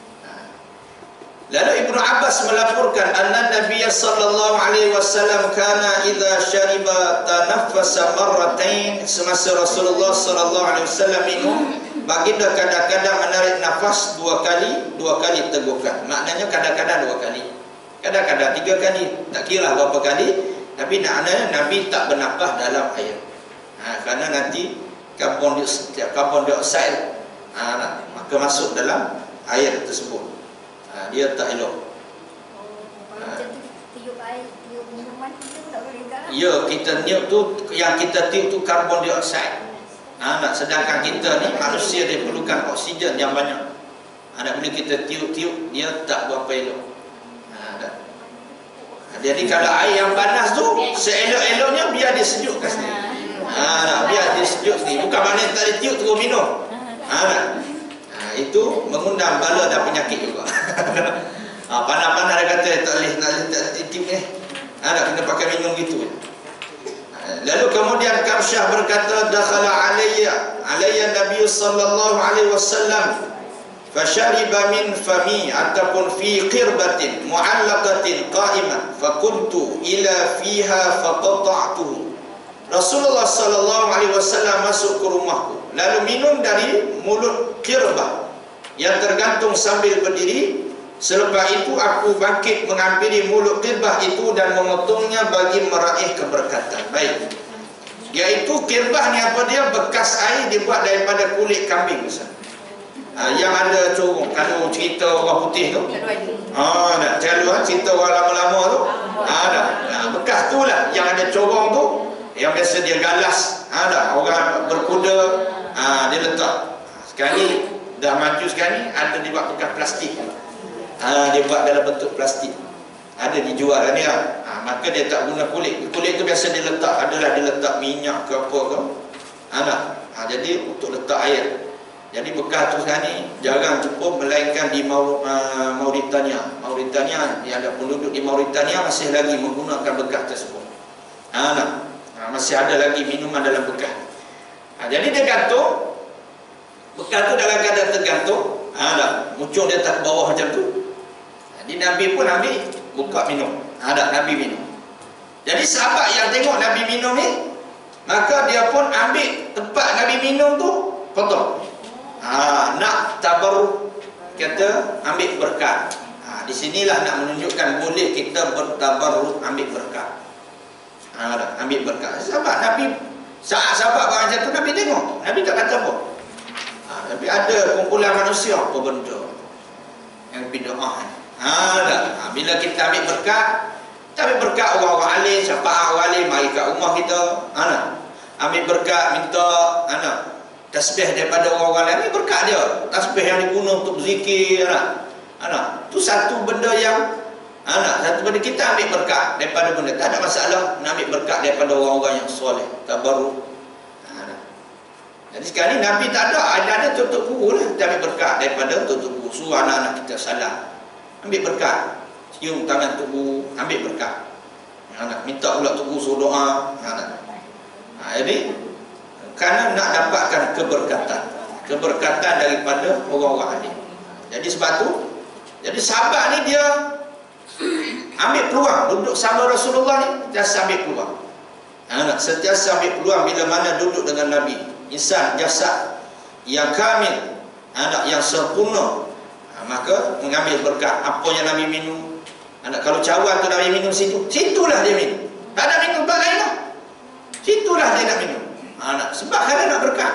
Lalu Ibnu Abbas melaporkan anna Nabiy sallallahu alaihi wasallam kana idza syariba tanaffasa marratain. Semasa Rasulullah sallallahu alaihi wasallam minum, baginda kadang-kadang menarik nafas 2 kali tegukan. Maknanya kadang-kadang 2 kali, kadang-kadang 3 kali, tak kira berapa kali. Tapi maknanya Nabi tak bernafas dalam air. Kerana nanti karbon dioksida maka masuk dalam air tersebut. Dia tak elok. Kalau macam tu tiup air, tiup minuman kita tak boleh tak? Ya, kita niup tu, yang kita tiup tu karbon dioksida. Sedangkan kita ni manusia, dia perlukan oksigen yang banyak. Bila kita tiup-tiup, dia tak berapa elok. Jadi kalau air yang panas tu, seelok-eloknya biar dia sejukkan sendiri. Biar dia sejuk sendiri. Bukan maknanya tak ada tiup terus minum. Itu mengundang bala dan penyakit juga. Panas-panas dia kata tak boleh tiup ni. Kena pakai minum gitu. Lalu kemudian Kabsyah berkata, dakhala alayya Nabi sallallahu alaihi wasallam fashariba min fami ataupun fi qirbatin mu'allaqatin qa'iman fakuntu ila fiha faqata'tuhu. Rasulullah sallallahu alaihi wasallam masuk ke rumahku lalu minum dari mulut qirbah yang tergantung sambil berdiri. Selepas itu aku bangkit menghampiri mulut qirbah itu dan memotongnya bagi meraih keberkatan. Baik. Iaitu qirbah ni apa dia? Bekas air dibuat daripada kulit kambing besar. Yang ada corong. Kalau cerita orang putih tu. Nak cerita orang lama-lama tu. Bekas tu lah yang ada corong tu. Yang biasa dia galas. Orang berkuda. Dia letak. Sekarang ni dah maju sekarang ni ada dibuat bekas plastik. Dia buat dalam bentuk plastik. Ada dijual ni lah. Maka dia tak guna kulit. Kulit tu biasa dia letak, adalah dia letak minyak ke apa ke. Jadi untuk letak air. Jadi bekas tu sekarang ni jarang jumpa, melainkan di Mauritania. Mauritania, yang ada penduduk di Mauritania masih lagi menggunakan bekas tersebut. Masih ada lagi minuman dalam bekas. Jadi dia gantung. Bekas tu dalam keadaan tergantung. Muncul dia tak ke bawah macam tu. Jadi Nabi pun ambil, buka minum. Nabi minum. Jadi sahabat yang tengok Nabi minum ni, maka dia pun ambil tempat Nabi minum tu, potong. Nak tabarruk, kata ambil berkat. Di sinilah nak menunjukkan boleh kita bertabarruk ambil berkat. Ambil berkat. Sahabat Nabi, sahabat macam tu Nabi tengok, Nabi tak kata apa. Tapi ada kumpulan manusia, apa benda yang bid'ah. Bila kita ambil berkat, kita ambil berkat orang-orang alim, syafaat orang alim mari kat rumah kita. Ambil berkat, minta tasbih daripada orang-orang alim, ambil berkat dia. Tasbih yang diguna untuk zikir. Itu satu benda yang satu benda kita ambil berkat daripada benda. Tak ada masalah nak ambil berkat daripada orang-orang yang soleh, tabarruk. Jadi sekarang ni Nabi tak ada tutup guru lah. Kita ambil berkat daripada tutup guru. Suruh anak-anak kita salam, ambil berkat, cium tangan tubuh, ambil berkat. Minta pula tubuh suruh doa. Jadi kerana nak dapatkan keberkatan daripada orang-orang alim. Jadi sebab tu, jadi sahabat ni dia ambil peluang duduk sama Rasulullah ni, sentiasa ambil peluang. Sentiasa ambil peluang bila mana duduk dengan Nabi. Insan jasad yang kamil, yang sempurna, maka mengambil berkat apa yang Nabi minum. Kalau cawan tu Nabi minum situlah dia minum. Tak ada minum tempat lain lah. Situlah dia nak minum. Sebab kerana nak berkat.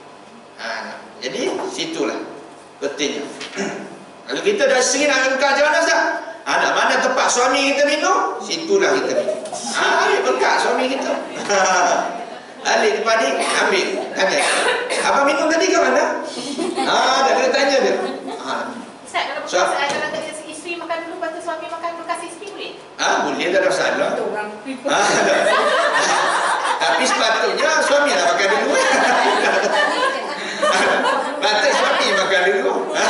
Jadi situlah pentingnya. Kalau kita dah sering nak berkat macam mana Ustaz? Mana tempat suami kita minum, situlah kita minum. Ambil berkat suami kita. Alik depan ni, ambil. Tanya, abang minum tadi ke mana? Dah kena tanya dia. Ustaz, kalau bekas kalau isteri makan dulu, lepas tu suami makan bekas isteri boleh? Boleh, tak ada masalah. Tapi sepatutnya suami lah makan dulu. Patut suami makan dulu.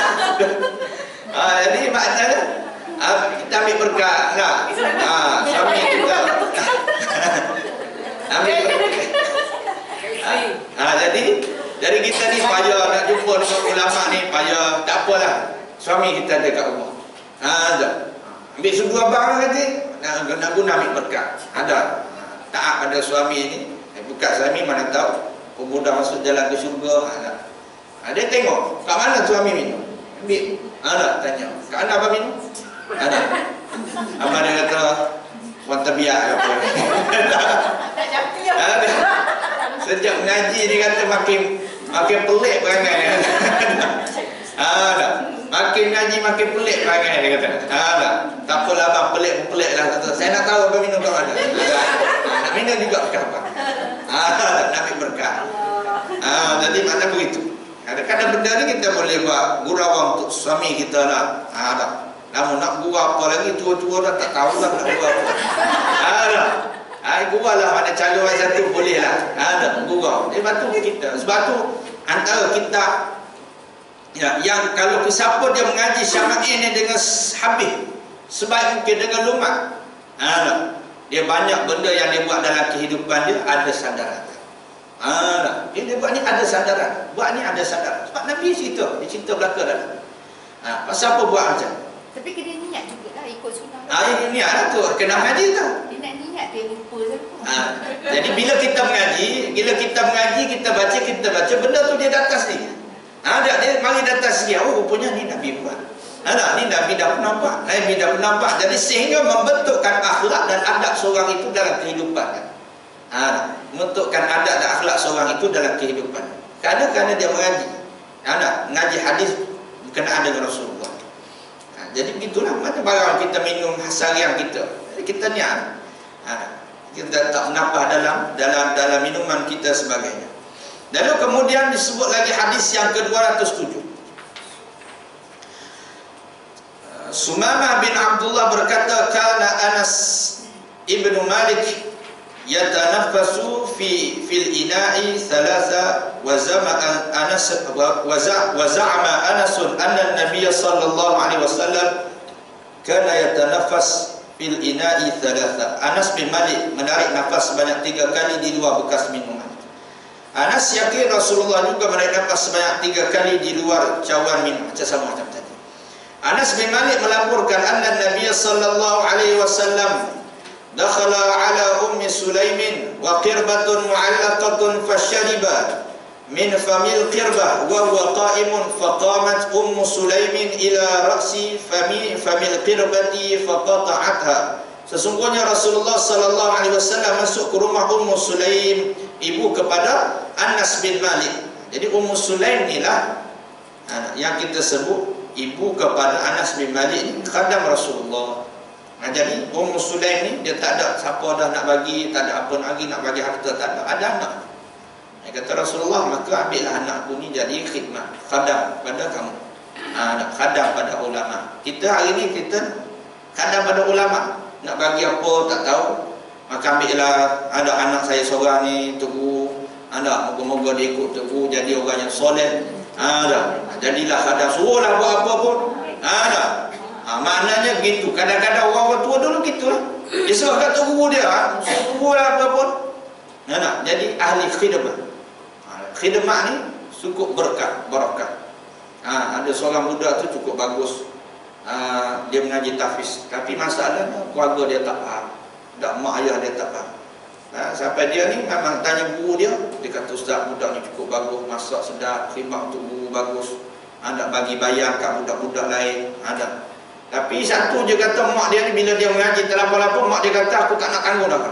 Jadi maknanya kita ambil berkat lah. Suami kita ambil berkat. Jadi kita ni payah nak jumpa dengan ulama ni, payah. Tak apalah, suami kita ada kat rumah. Ambil sudu abang kata nak guna ambil berkat. Ada taat pada suami ni. Bukan suami mana tahu pemuda masuk jalan ke syurga. Dia tengok, kat mana suami minum? Ambil. Nak tanya, kat mana abang minum? Ada. Abang dia kata, wan tabiat ke apa? Tak jangkau. Sejak mengaji dia kata makin pelik perangai dia. Ada. Makin ngaji makin pelik perangai dia kata. Ada. Tak apalah abang, pelik lah kata. Saya nak tahu abang minum kat mana. Nak minum juga berkah abang. Nak ambil berkah. Jadi makna begitu. Kadang-kadang benda ni kita boleh buat gurau untuk suami kita lah. Namun nak gurau apa lagi, tua-tua dah tak tahu lah nak gurau apa. Gurau lah, mana calon satu boleh lah. Gurau. Sebab tu kita, sebab tu antara kita yang kalau siapa dia mengaji syar'i ni dengan habis, sebaik mungkin dengan lumat. Dia banyak benda yang dia buat dalam kehidupan dia ada sandaran. Dia buat ni ada sandaran. Buat ni ada sandaran. Sebab Nabi cerita, dia cerita belaka dalam. Pasal apa buat macam? Tapi kena niat juga lah ikut sunnah. Ini niat lah tu, kena mengaji tu. Dia nak niat, dia lupa je. Jadi bila kita mengaji, kita baca, benda tu dia datang sendiri. Dia mari datang sendiri. Oh, rupanya ni Nabi buat. Ni Nabi dah pernah buat. Jadi sehingga membentukkan akhlak dan adab seorang itu dalam kehidupan. Membentukkan adab dan akhlak seorang itu dalam kehidupan. Kerana dia mengaji. Mengaji hadis berkenaan dengan Rasulullah. Jadi begitulah macam barang kita minum hasarian kita. Jadi kita niat. Kita tak menapah dalam minuman kita sebagainya. Lalu kemudian disebut lagi hadis yang ke-207. Sumamah bin Abdullah berkata, kana Anas ibnu Malik yatanaffasu fil ina'i thalatha wa za'ama Anas anna an-nabiy sallallahu alaihi wasallam kana yatanaffas fil ina'i thalatha. Anas bin Malik menarik nafas sebanyak 3 kali di luar bekas minuman. Anas yakin Rasulullah juga menarik nafas sebanyak 3 kali di luar cawan minum, macam sama macam tadi. Anas bin Malik melaporkan anna an-nabiy sallallahu alaihi wasallam dakhala ala ummi Sulaimin wa qirbatun mu'allaqatun fashariba min famil qirbah wa huwa qa'imun faqamat ummu Sulaimin ila ra'si famil qirbati faqata'atha. Sesungguhnya Rasulullah sallallahu alaihi wasallam masuk ke rumah Ummu Sulaim, ibu kepada Anas bin Malik. Jadi Ummu Sulaim inilah yang kita sebut ibu kepada Anas bin Malik ni, khadam Rasulullah. Jadi Ummu Sulaim ni dia tak ada siapa dah nak bagi, tak ada apa lagi nak bagi harta, tak ada anak. Dia kata Rasulullah, maka ambillah anakku ni jadi khidmat, khadam pada kamu. Khadam pada ulama. Kita hari ni kita khadam pada ulama, nak bagi apa tak tahu, maka ambillah ada anak saya seorang ni teguh, moga-moga dia ikut teguh jadi orang yang soleh. Jadilah khadam, suruhlah buat apa pun. Maknanya begitu. Kadang-kadang orang tua dulu gitulah. Dia suruh kata guru dia, suruh lah apa pun. Jadi ahli khidmat. Khidmat ni cukup barakah. Ada seorang budak tu cukup bagus. Dia mengaji tahfiz, tapi masalahnya keluarga dia tak faham. Mak ayah dia tak faham. Sampai dia ni memang tanya guru dia kata ustaz, budak ni cukup bagus, masak sedap, khidmat untuk guru bagus. Nak bagi bayar kat budak-budak lain. Tapi satu je kata mak dia ni, bila dia mengaji terlampau-lampau, mak dia kata aku tak nak tanggung dah.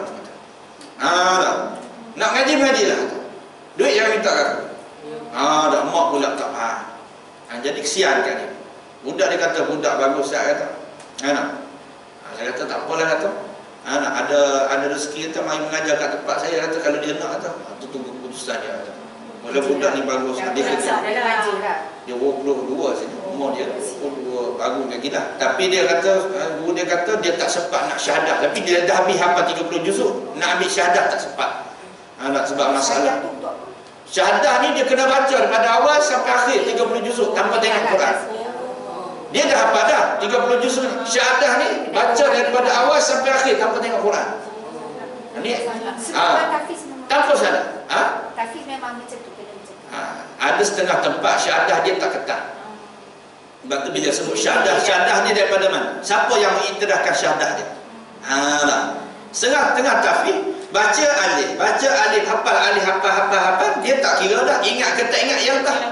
Nak mengajilah. Duit yang minta aku. Mak pula tak faham. Jadi kesian kan dia. Budak dia kata budak bagus, saya kata. Saya kata tak apalah kata. Ada rezeki kata mari mengajar kat tempat saya kata, kalau dia nak kata tu tunggu keputusan dia kata. Mula budak ni bagus, dia kata dia 22 sini, umur dia 22 baru lagi lah. Tapi dia kata, guru dia kata dia tak sempat nak syahadah, tapi dia dah habis hafal 30 juzuk, nak ambil syahadah tak sempat. Sebab masalah syahadah ni dia kena baca daripada awal sampai akhir 30 juzuk tanpa tengok Quran. Dia dah hafal dah 30 juzuk. Syahadah ni baca daripada awal sampai akhir tanpa tengok Quran. Ni tanpa salah. Tahfiz memang macam tu, kena macam tu. Ada setengah tempat syahadah dia tak ketat. Sebab tu bila sebut syahadah ni daripada mana? Siapa yang mengiktirafkan syahadah dia? Setengah tahfiz baca alif, hafal alif, hafal, dia tak kira dah ingat ke tak ingat yang tak.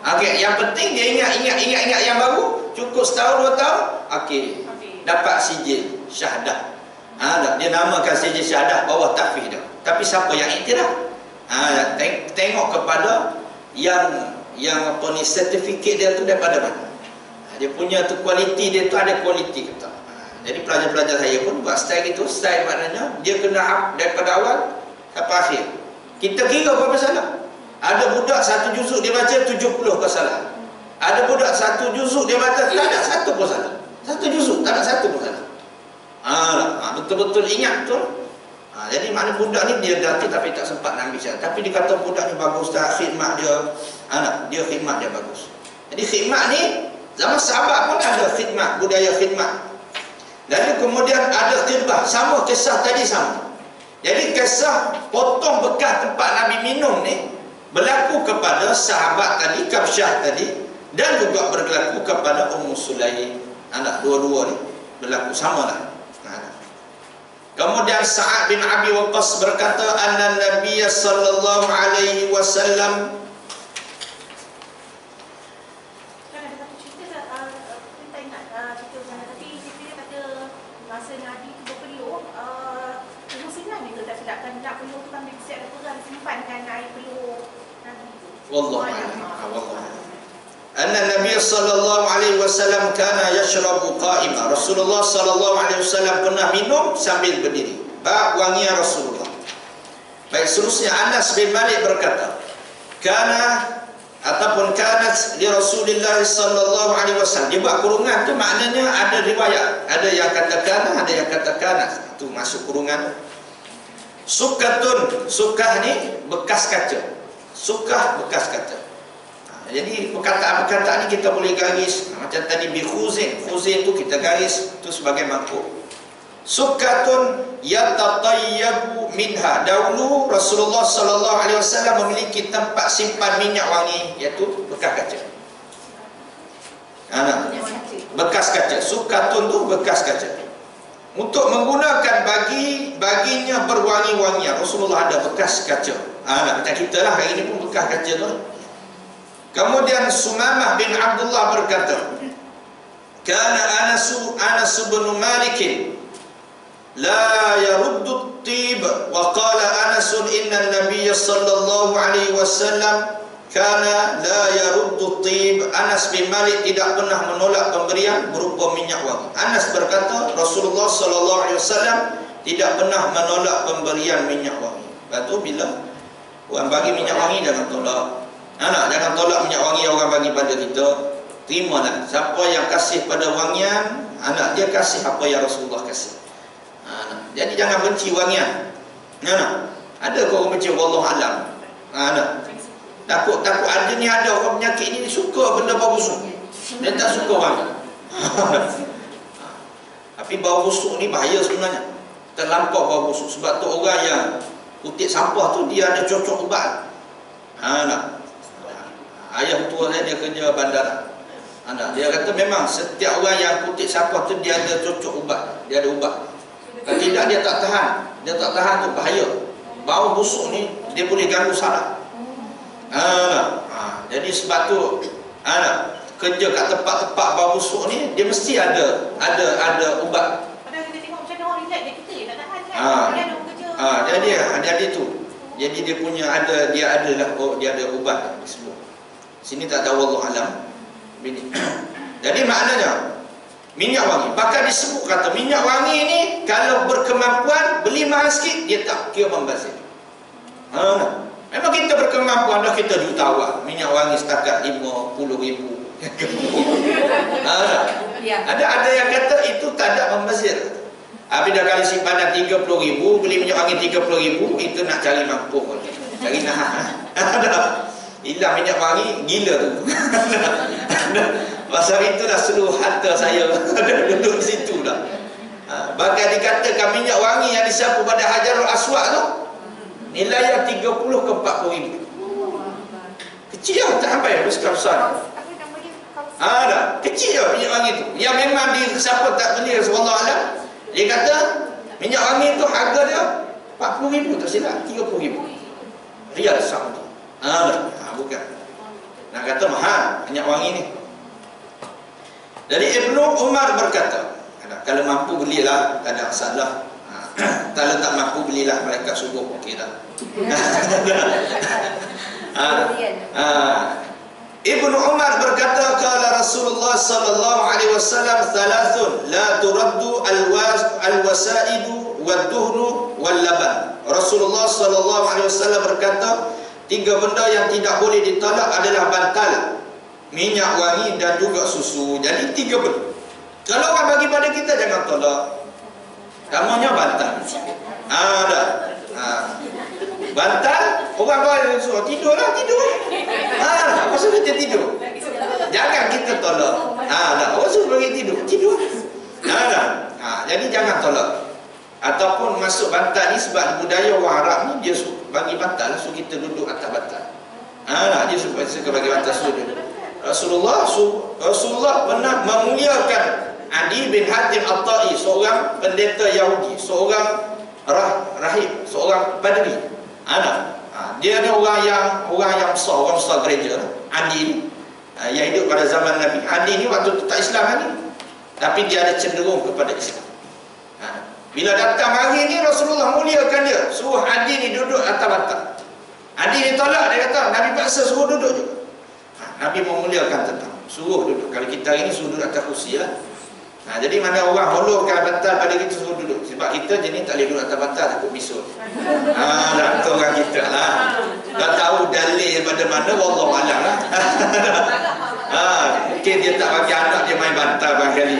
Okey, yang penting dia ingat yang baru, cukup setahun 2 tahun, okey. Dapat sijil syahadah. Dia namakan sijil syahadah bawah tahfiz dia. Tapi siapa yang iktiraf? Tengok kepada yang apa ni, sertifikat dia tu daripada mana. Dia punya tu kualiti dia tu ada kualiti kata. Jadi pelajar-pelajar saya pun buat style gitu. Style maknanya dia kena daripada awal sampai akhir. Kita kira berapa salah. Ada budak 1 juzuk dia baca 70 kesalahan. Ada budak 1 juzuk dia baca tak ada 1 pun salah. 1 juzuk tak ada 1 pun salah. Betul-betul ingat betul. Jadi makna budak ni dia datang tapi tak sempat nak ambil syahadah. Tapi dia kata budak ni bagus dah, khidmat dia, dia khidmat dia bagus. Jadi khidmat ni zaman sahabat pun ada khidmat, budaya khidmat. Lalu kemudian ada khidbah, sama kisah tadi sama. Jadi kisah potong bekas tempat Nabi minum ni berlaku kepada sahabat tadi, Kabsyah tadi, dan juga berlaku kepada Ummu Sulaim. Anak dua-dua ni berlaku samalah. Kemudian Sa'ad bin Abi Waqqas berkata, anna Nabiy sallallahu alaihi wasallam, kan ada satu cerita kita tak ingat cerita sana, tapi cerita dia kata masa Nabi tu berpeluh, peluh sinan dia tak silap kan, nak peluh tu kan dia siap ada perang simpankan air peluh Nabi tu. wallahu a'lam. Anna Nabiy sallallahu alaihi wasallam kana yashrabu qa'ima. Rasulullah sallallahu alaihi wasallam pernah minum sambil berdiri. Bab wangian Rasulullah. Baik, seterusnya Anas bin Malik berkata, kana ataupun kanat li Rasulillah sallallahu alaihi wasallam. Dia buat kurungan tu maknanya ada riwayat. Ada yang kata kana, ada yang kata kanat. Itu masuk kurungan. Sukatun, sukah ni bekas kaca. Sukah bekas kaca. Jadi perkataan-perkataan ni kita boleh garis. Macam tadi bi khuzin. Khuzin tu kita garis tu sebagai maf'ul. Sukatun yatatayyabu minha. Dahulu Rasulullah sallallahu alaihi wasallam memiliki tempat simpan minyak wangi, iaitu bekas kaca. Bekas kaca. Sukatun tu bekas kaca. Untuk menggunakan baginya berwangi-wangian, Rasulullah ada bekas kaca. Macam kita lah hari ni pun bekas kaca tu. Kemudian Sumamah bin Abdullah berkata, kana Anas bin Malik la yaruddu at-tib, wa qala Anas inna an-nabiy sallallahu alaihi wasallam kana la yaruddu at-tib. Anas bin Malik tidak pernah menolak pemberian berupa minyak wangi. Anas berkata Rasulullah sallallahu alaihi wasallam tidak pernah menolak pemberian minyak wangi. Lepas tu bila orang bagi minyak wangi jangan tolak. Jangan tolak minyak wangi orang bagi pada kita. Terimalah. Siapa yang kasih pada wangian, dia kasih apa yang Rasulullah kasih. Jadi jangan benci wangian. Ada kau orang benci, wallahu alam. Takut ada ni, ada orang penyakit ni suka benda bau busuk. Dia tak suka wangi. Tapi bau busuk ni bahaya sebenarnya. Terlampau bau busuk. Sebab tu orang yang kutip sampah tu dia ada cocok ubat. Ayah tua saya dia kerja bandar. Dia kata memang setiap orang yang kutip sampah tu dia ada cocok ubat. Dia ada ubat. Kalau tidak dia tak tahan. Dia tak tahan tu bahaya. Bau busuk ni dia boleh ganggu saraf. Jadi sebab tu kerja kat tempat-tempat bau busuk ni dia mesti ada ubat. Padahal kita tengok macam orang relax, kita je tak tahan kan. Dia ada kerja. Dia tu. Jadi dia punya dia ada ubat disebut. Sini tak tahu, wallahu alam. Jadi maknanya minyak wangi. Bahkan disebut kata minyak wangi ni kalau berkemampuan beli mahal sikit dia tak kira membazir. Memang kita berkemampuan dah, kita jutawan. Minyak wangi setakat 50,000. Ada yang kata itu tak ada membazir. Bila kali simpanan 30,000, beli minyak wangi 30,000, itu nak cari mampu. Cari nahan. Hilang minyak wangi, gila tu. Pasal itulah seluruh harta saya duduk di situ dah. Bahkan dikatakan minyak wangi yang disapu pada Hajarul Aswad tu nilai yang 30 ke 40,000. Kecil lah, tak sampai besar besar. Kecil lah minyak wangi tu. Yang memang siapa tak beli, wallahu alam. Dia kata minyak wangi tu harga dia 40,000 tak silap, 30,000 Riyal Saudi. Bukan. Nak kata mahal minyak wangi ni. Jadi Ibnu Umar berkata, kalau mampu belilah, tak ada masalah. Kalau tak mampu belilah mereka subuh, okey dah. Ibnu Umar berkata, kala Rasulullah sallallahu alaihi wasallam thalathun la turaddu al-wasaidu wad-duhnu wal-laban. Rasulullah sallallahu alaihi wasallam berkata, 3 benda yang tidak boleh ditolak adalah bantal, minyak wangi dan juga susu. Jadi 3 benda. Kalau orang bagi pada kita, jangan tolak. Namanya bantal. Dah. Bantal, orang bagi suruh tidurlah, tidur. Apa suruh dia tidur? Jangan kita tolak. Dah. Orang suruh bagi tidur, tidur. Dah. Jadi jangan tolak. Ataupun masuk bantal ni sebab budaya orang Arab ni, dia bagi bantal, suruh kita duduk atas bantal. Dia suka bagi bantal, suruh duduk. Rasulullah pernah memuliakan Adi bin Hatim At-Tai, seorang pendeta Yahudi, seorang rahib, seorang padri. Dia ada orang yang besar, orang besar gereja. Adi ni yang hidup pada zaman Nabi. Adi ni waktu tu tak Islam lagi, tapi dia ada cenderung kepada Islam. Bila datang hari ni, Rasulullah muliakan dia, suruh Adi ni duduk atas bantal. Adi ni tolak, dia kata Nabi paksa suruh duduk juga. Nabi memuliakan tetap suruh duduk. Kalau kita hari ni suruh duduk atas kursi lah. Jadi mana orang holokkan bantal pada kita, suruh duduk. Sebab kita jenis tak boleh duduk atas bantal, takut bisul. Itu orang kita lah. Tak tahu dalil pada mana, wallahu alam lah. Mungkin dia tak bagi anak dia main bantal barangkali.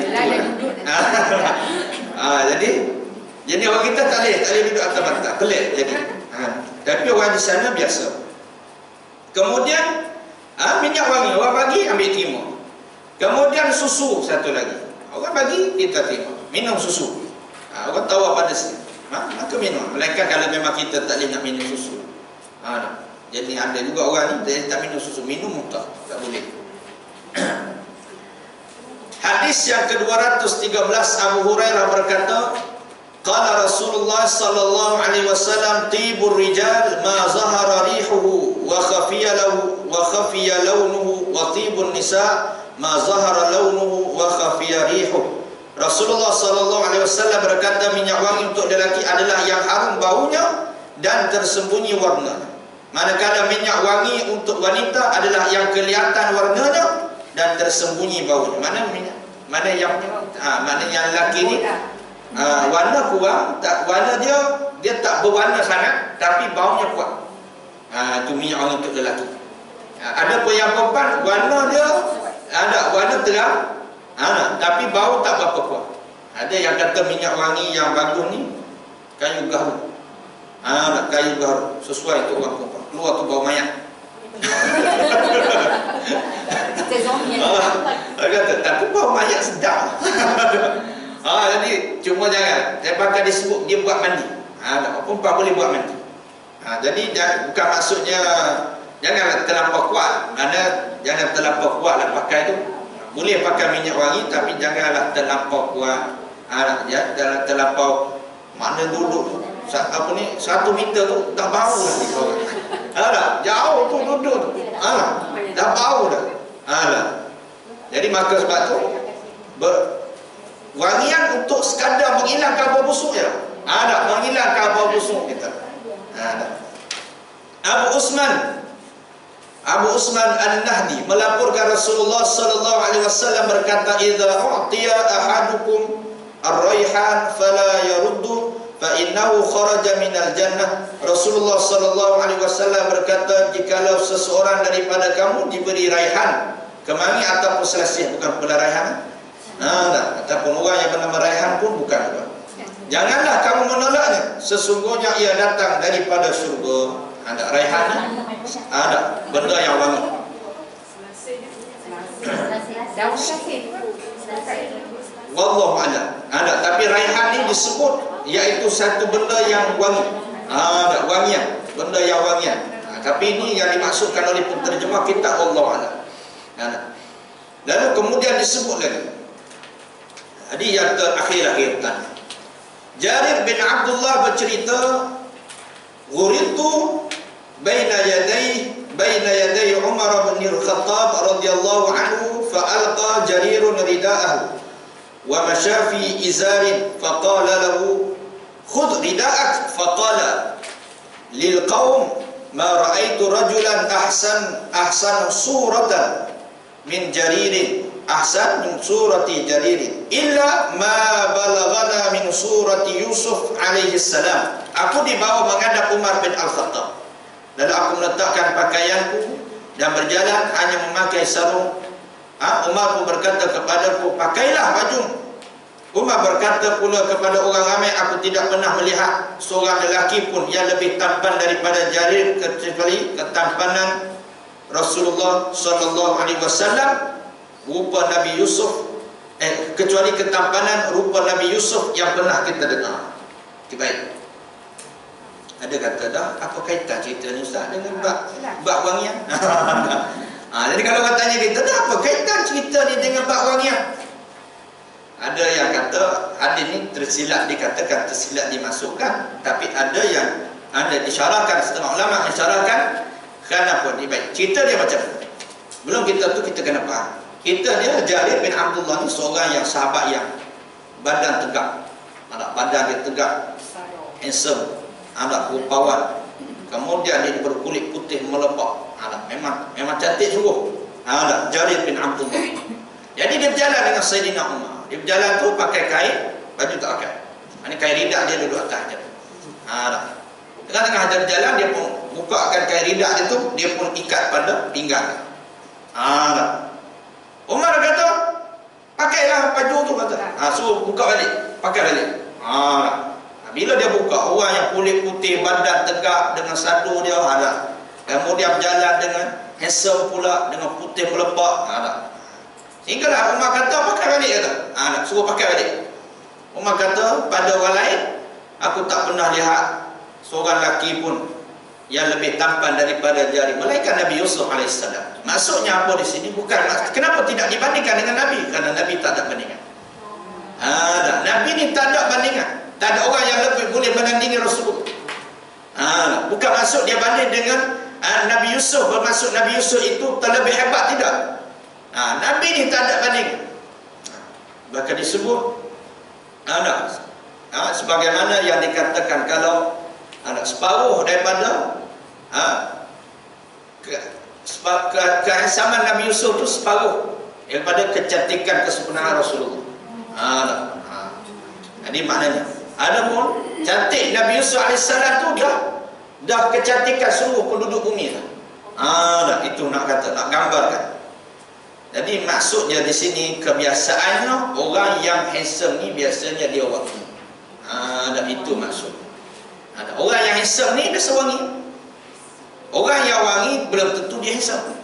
Jadi orang kita tak boleh duduk atas bantal, pelik jadi. Tapi orang di sana biasa. Kemudian minyak wangi orang bagi, ambil terima. Kemudian susu satu lagi, orang bagi, kita terima. Minum susu. Orang tahu apa ada sini, maka minum. Melainkan kalau memang kita tak boleh nak minum susu. Jadi ada juga orang ni dia tak minum susu, minum muntah, tak boleh. Hadis yang ke-213, Abu Hurairah berkata, qala Rasulullah sallallahu alaihi wasallam, tibur rijal ma zahara rihuhu wa khafiya launuhu wa tibun nisa ma zahara launuhu wa khafiya rihuhu. Rasulullah sallallahu alaihi wasallam berkata, minyak wangi untuk lelaki adalah yang harum baunya dan tersembunyi warnanya. Manakala minyak wangi untuk wanita adalah yang kelihatan warnanya dan tersembunyi baunya. Mana yang lelaki ni warna kurang, warna dia tak berwarna sangat, tapi baunya kuat. Itu minyak wangi untuk lelaki. Ada pun yang perempuan, warna dia ada warna terang, tapi bau tak berapa kuat. Ada yang kata minyak wangi yang bagus ni kayu gaharu. Kayu gaharu sesuai untuk orang perempuan. Keluar tu bau mayat. Kata, tapi bau mayat sedap. Jadi cuma jangan, saya pakai disebut dia buat mandi. Perempuan boleh buat mandi. Jadi bukan maksudnya janganlah terlampau kuat. Jangan terlampau kuat lah pakai tu. Boleh pakai minyak wangi, tapi janganlah terlampau kuat. Jangan terlampau, mana duduk 1 meter tu dah bau nanti orang. Jauh tu duduk tu. Dah bau dah. Jadi maka sebab tu wangian untuk sekadar menghilangkan bau busuk je. Menghilangkan bau busuk kita. Abu Usman An-Nahdi melaporkan Rasulullah sallallahu alaihi wasallam berkata, idza u'tiya ahadukum ar-raihan fala yaruddu fa innahu kharaja minal jannah. Rasulullah sallallahu alaihi wasallam berkata, jikalau seseorang daripada kamu diberi raihan, kemangi ataupun selasih, bukan pula raihan. Ataupun orang yang bernama raihan pun bukan. Janganlah kamu menolaknya, sesungguhnya ia datang daripada syurga. Ada raihan, ada benda yang wangi. Wallahu a'lam. Tapi raihan ni disebut iaitu satu benda yang wangi. Ada wangian, benda yang wangian. Tapi ini yang dimaksudkan oleh penterjemah kitab, wallahu a'lam. Lalu kemudian disebut lagi. Hadis yang terakhir tadi. Jarir bin Abdullah bercerita, "Ghuritu baina yaday baina yaday Umar bin Al-Khattab radhiyallahu anhu fa alqa Jarirun rida'ahu wa masya fi izarin fa qala lahu khudh rida'ak fa qala lil qaum ma ra'aitu rajulan ahsan suratan min Jaririn ahsan min surati Jaririn illa ma balaghana min surati Yusuf alaihi salam. Aku dibawa menghadap Umar bin Al-Khattab, lalu aku meletakkan pakaianku dan berjalan hanya memakai sarung. Umar pun berkata kepadaku, pakailah baju. Umar berkata pula kepada orang ramai, aku tidak pernah melihat seorang lelaki pun yang lebih tampan daripada Jarir kecuali ketampanan Rasulullah sallallahu alaihi wasallam, rupa Nabi Yusuf, kecuali ketampanan rupa Nabi Yusuf yang pernah kita dengar. Okay, baik. Ada kata dah, apa kaitan cerita ni Ustaz dengan bak wangian? Jadi kalau katanya kita dah, apa kaitan cerita ni dengan bak wangian? Ada yang kata hadis ni tersilap, dikatakan tersilap dimasukkan, tapi ada yang disyarahkan, setengah ulama mensyarahkan. Kenapa ni baik? Cerita dia macam ni. Belum kita tu kita kena faham. Kita dia Jarir bin Abdullah ni seorang yang sahabat yang badan tegak. Badan dia tegak, handsome, rupawan. Kemudian dia berkulit putih melepak. Memang cantik sungguh. Jarir bin Abdullah. Jadi dia berjalan dengan Sayyidina Umar. Dia berjalan tu pakai kain, baju tak pakai. Ini kain ridak dia duduk atas je. Tengah-tengah dia berjalan, dia pun bukakan kain ridak dia tu, dia pun ikat pada pinggang. Umar kata, pakailah baju tu, kata. Suruh buka balik, pakai balik. Bila dia buka, orang yang kulit putih, badan tegak dengan satu dia ada. Kemudian berjalan dengan handsome pula, dengan putih melepak. Sehinggalah Umar kata, pakai balik, kata. Suruh pakai balik. Umar kata, pada orang lain, aku tak pernah lihat seorang lelaki pun yang lebih tampan daripada Jarir, melainkan Nabi Yusuf AS. Maksudnya apa di sini? Bukan kenapa tidak dibandingkan dengan Nabi? Karena Nabi tak ada bandingan. Nabi ni tak ada bandingan. Tak ada orang yang lebih boleh menandingi Rasulullah. Bukan maksud dia banding dengan Nabi Yusuf, bermaksud Nabi Yusuf itu terlebih hebat, tidak. Nabi ni tak ada banding. Bahkan disebut sebagaimana yang dikatakan, kalau separuh daripada kehansaman Nabi Yusuf itu separuh daripada kecantikan kesempurnaan Rasulullah. Jadi maknanya, adapun cantik Nabi Yusuf AS tu dah kecantikan seluruh penduduk bumi dah. Itu nak kata, nak gambarkan. Jadi maksudnya di sini, kebiasaannya orang yang handsome ni biasanya dia wangi. Itu maksud. Orang yang handsome ni biasa wangi. Orang yang wangi belum tentu dia handsome.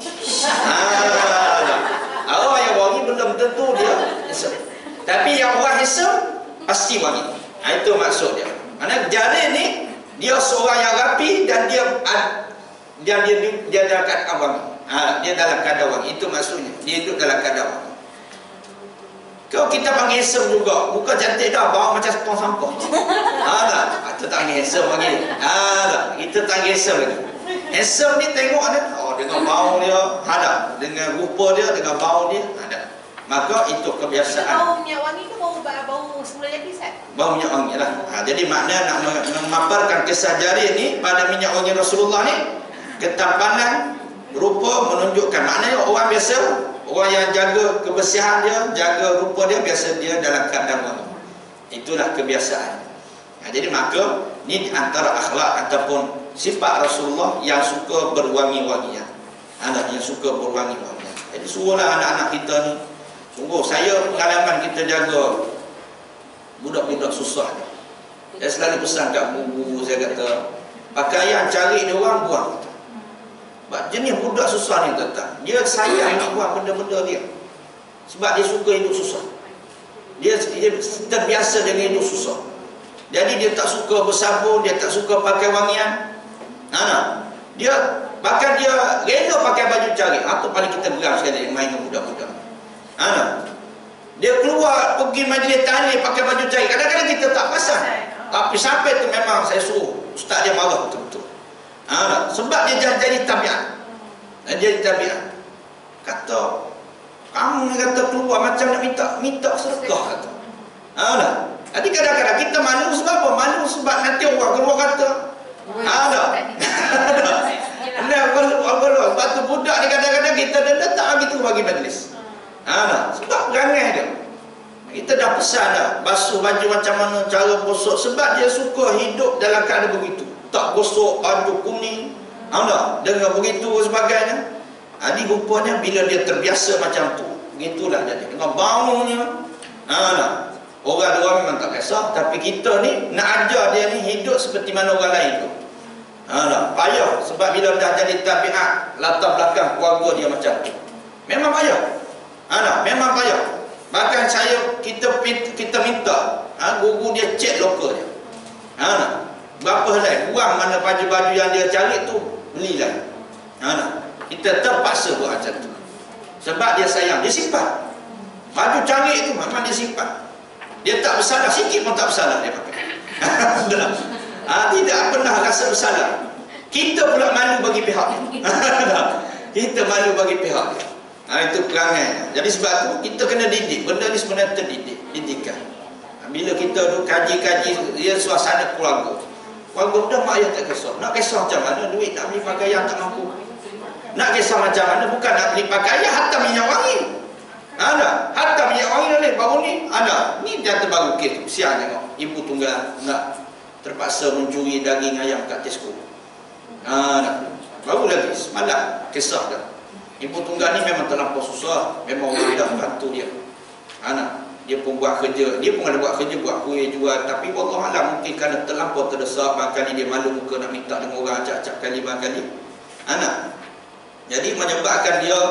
Orang yang wangi belum tentu dia handsome. Tapi yang orang handsome pasti wangi. Itu maksud dia. Kerana Jarir ni dia seorang yang rapi dan dia dalam keadaan wangi. Dia dalam keadaan wangi. Itu maksudnya. Dia duduk dalam keadaan wangi. Kalau kita panggil handsome juga, bukan cantik dah, bau macam tong sampah. Itu tak panggil handsome lagi. Kita tak panggil handsome lagi. Handsome ni tengok ada, dengan bau dia, dengan rupa dia, dengan bau dia, ada. Maka itu kebiasaan. Bau minyak wangi ke bau semula jadi, Ustaz? Bau minyak wangi lah. Jadi makna nak memaparkan kisah Jarir ni pada minyak wangi Rasulullah ni, ketampanan rupa menunjukkan, maknanya orang biasa, orang yang jaga kebersihan dia, jaga rupa dia, biasa dia dalam keadaan wangi. Itulah kebiasaan. Jadi maka ni antara akhlak ataupun sifat Rasulullah yang suka berwangi-wangian. Yang suka berwangi-wangian. Jadi suruhlah anak-anak kita ni, sungguh saya pengalaman kita jaga budak-budak susah ni. Saya selalu pesan kat guru, saya kata, pakaian cari dia orang buang. Jenis budak susah ni tetap, dia sayang nak buang benda-benda dia, sebab dia suka hidup susah. Dia terbiasa dengan hidup susah. Jadi dia tak suka bersabun, dia tak suka pakai wangian. Dia bahkan dia rela pakai baju cari. Itu paling kita geram sekali main dengan budak-budak. Dia keluar pergi majlis tahlil pakai baju cari. Kadang-kadang kita tak pasang, tapi sampai tu memang saya suruh ustaz dia marah betul-betul. Sebab dia jadi tabiat. Dan dia tabiat. Kata, kamu ni kata keluar macam nak minta sedekah kata. Dah. Jadi kadang-kadang kita malu sebab apa? Malu sebab nanti orang keluar kata. Dah. Sebab tu budak ni kadang-kadang kita dah tak begitu bagi majlis. Dah. Sebab perangai dia. Kita dah pesan dah, basuh baju macam mana, cara gosok. Sebab dia suka hidup dalam keadaan begitu. Tak gosok baju kuning. Dengan begitu sebagainya. Jadi rupanya bila dia terbiasa macam tu, begitulah jadi. Dengan baunya. Orang memang tak kisah. Tapi kita ni nak ajar dia ni hidup seperti mana orang lain tu. Payah. Sebab bila dah jadi tabiat, latar belakang keluarga dia macam tu, memang payah. Memang payah. Bahkan kita minta guru dia cek lokal dia. Berapa helai, buang mana baju-baju yang dia cari tu, belilah. Kita terpaksa buat macam tu. Sebab dia sayang, dia simpan. Baju cari itu memang dia simpan. Dia tak bersalah, sikit pun tak bersalah dia pakai. Tidak pernah rasa bersalah. Kita pula malu bagi pihak dia. Kita malu bagi pihak dia. Itu perangai. Jadi sebab tu kita kena didik. Benda ni sebenarnya terdidik, didikan. Bila kita duk kaji-kaji dia suasana keluarga. Keluarga dah mak ayah tak kisah. Nak kisah macam mana, duit nak beli pakaian tak mampu. Nak kisah macam mana, bukan nak beli pakaian, hatta minyak wangi. Hatta minyak wangi boleh. Baru ni ada. Ni jatuh baru kes. Siang tengok. Ibu tunggal nak terpaksa mencuri daging ayam kat Tesco. Baru lagi semalam kisah dah. Ibu tunggal ni memang terlampau susah. Memang orang dah bantu dia. Dia pun buat kerja. Dia pun ada buat kerja, buat kuih jual. Tapi wallahualam mungkin kerana terlampau terdesak. Barangkali dia malu muka nak minta dengan orang acap-acap kali barangkali. Jadi menyebabkan dia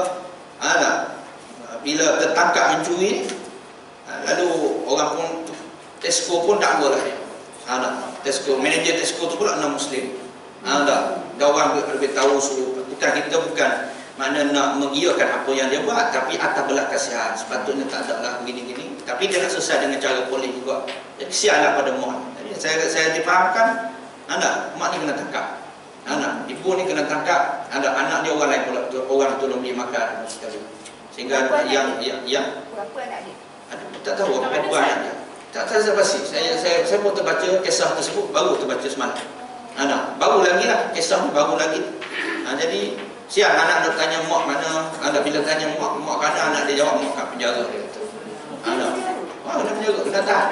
bila tertangkap mencuri, lalu orang pun Tesco pun tak boleh dia. Tesco, manager Tesco tu pula non-Muslim. Dah orang lebih tahu suruh. Bukan mana nak mengiyakan apa yang dia buat, tapi atas belah kasihan. Sepatutnya tak ada lah begini-gini. Tapi dia nak selesai dengan cara polis juga. Jadi sialah pada mak. Jadi saya difahamkan, mak ni kena tangkap. Ibu ni kena tangkap. Anak dia orang lain pula, orang tolong dia makan sekali. Sehingga yang Berapa anak dia? tak tahu berapa anak dia. Tak tahu pasti. Saya pun terbaca kisah tersebut, baru terbaca semalam. Baru lagi lah kisah ni, baru lagi. Jadi siang anak nak tanya mak mana, bila tanya mak mana, anak dia jawab mak kat penjara dia kata. Kena penjara, kena tahan.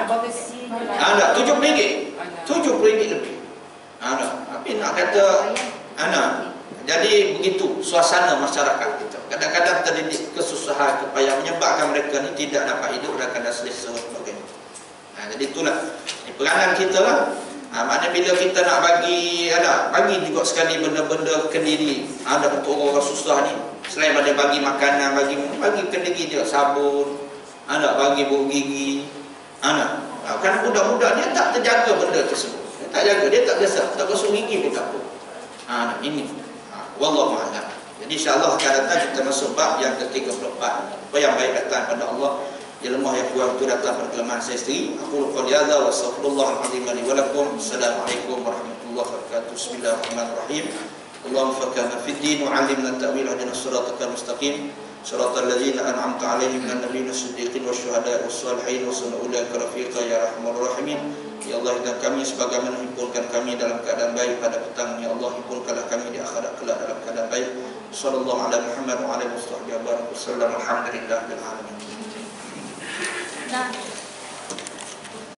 RM7 lebih. Tapi nak kata jadi begitu suasana masyarakat kita. Kadang-kadang terdidik kesusahan, kepayahan menyebabkan mereka ni tidak dapat hidup dan kadang selesa sebagainya. Jadi itulah peranan kita lah. Maknanya bila kita nak bagi juga sekali benda-benda kendiri untuk orang-orang susah ni. Selain pada bagi makanan, bagi kendiri dia, sabun, bagi bau gigi. Kerana budak-budak dia tak terjaga benda tersebut. Dia tak jaga, dia tak biasa, tak gosok gigi pun tak apa. Ini wallahu a'lam. Jadi insya-Allah akan datang kita masuk bab yang ke-34. Apa yang baik datang pada Allah, yang lemah yang kurang itu datang pada kelemahan saya sendiri. Aku qouli hadza wa astaghfirullahal azim li wa lakum. Assalamualaikum warahmatullahi wabarakatuh. Bismillahirrahmanirrahim. Allahumma fakana fid din wa 'allimna ta'wil hadina siratal mustaqim. Siratal ladzina an'amta 'alaihim minan nabiyyin was-siddiqin wasyuhada'i was-shalihin wa sallallahu ulaika rafiqa ya arhamar rahimin. Ya Allah, dan kami sebagaimana himpunkan kami dalam keadaan baik pada petang, ya Allah himpunkanlah kami di akhirat kelak dalam keadaan baik. Sallallahu ala Muhammad wa ala alihi wasallam. Alhamdulillahil alamin.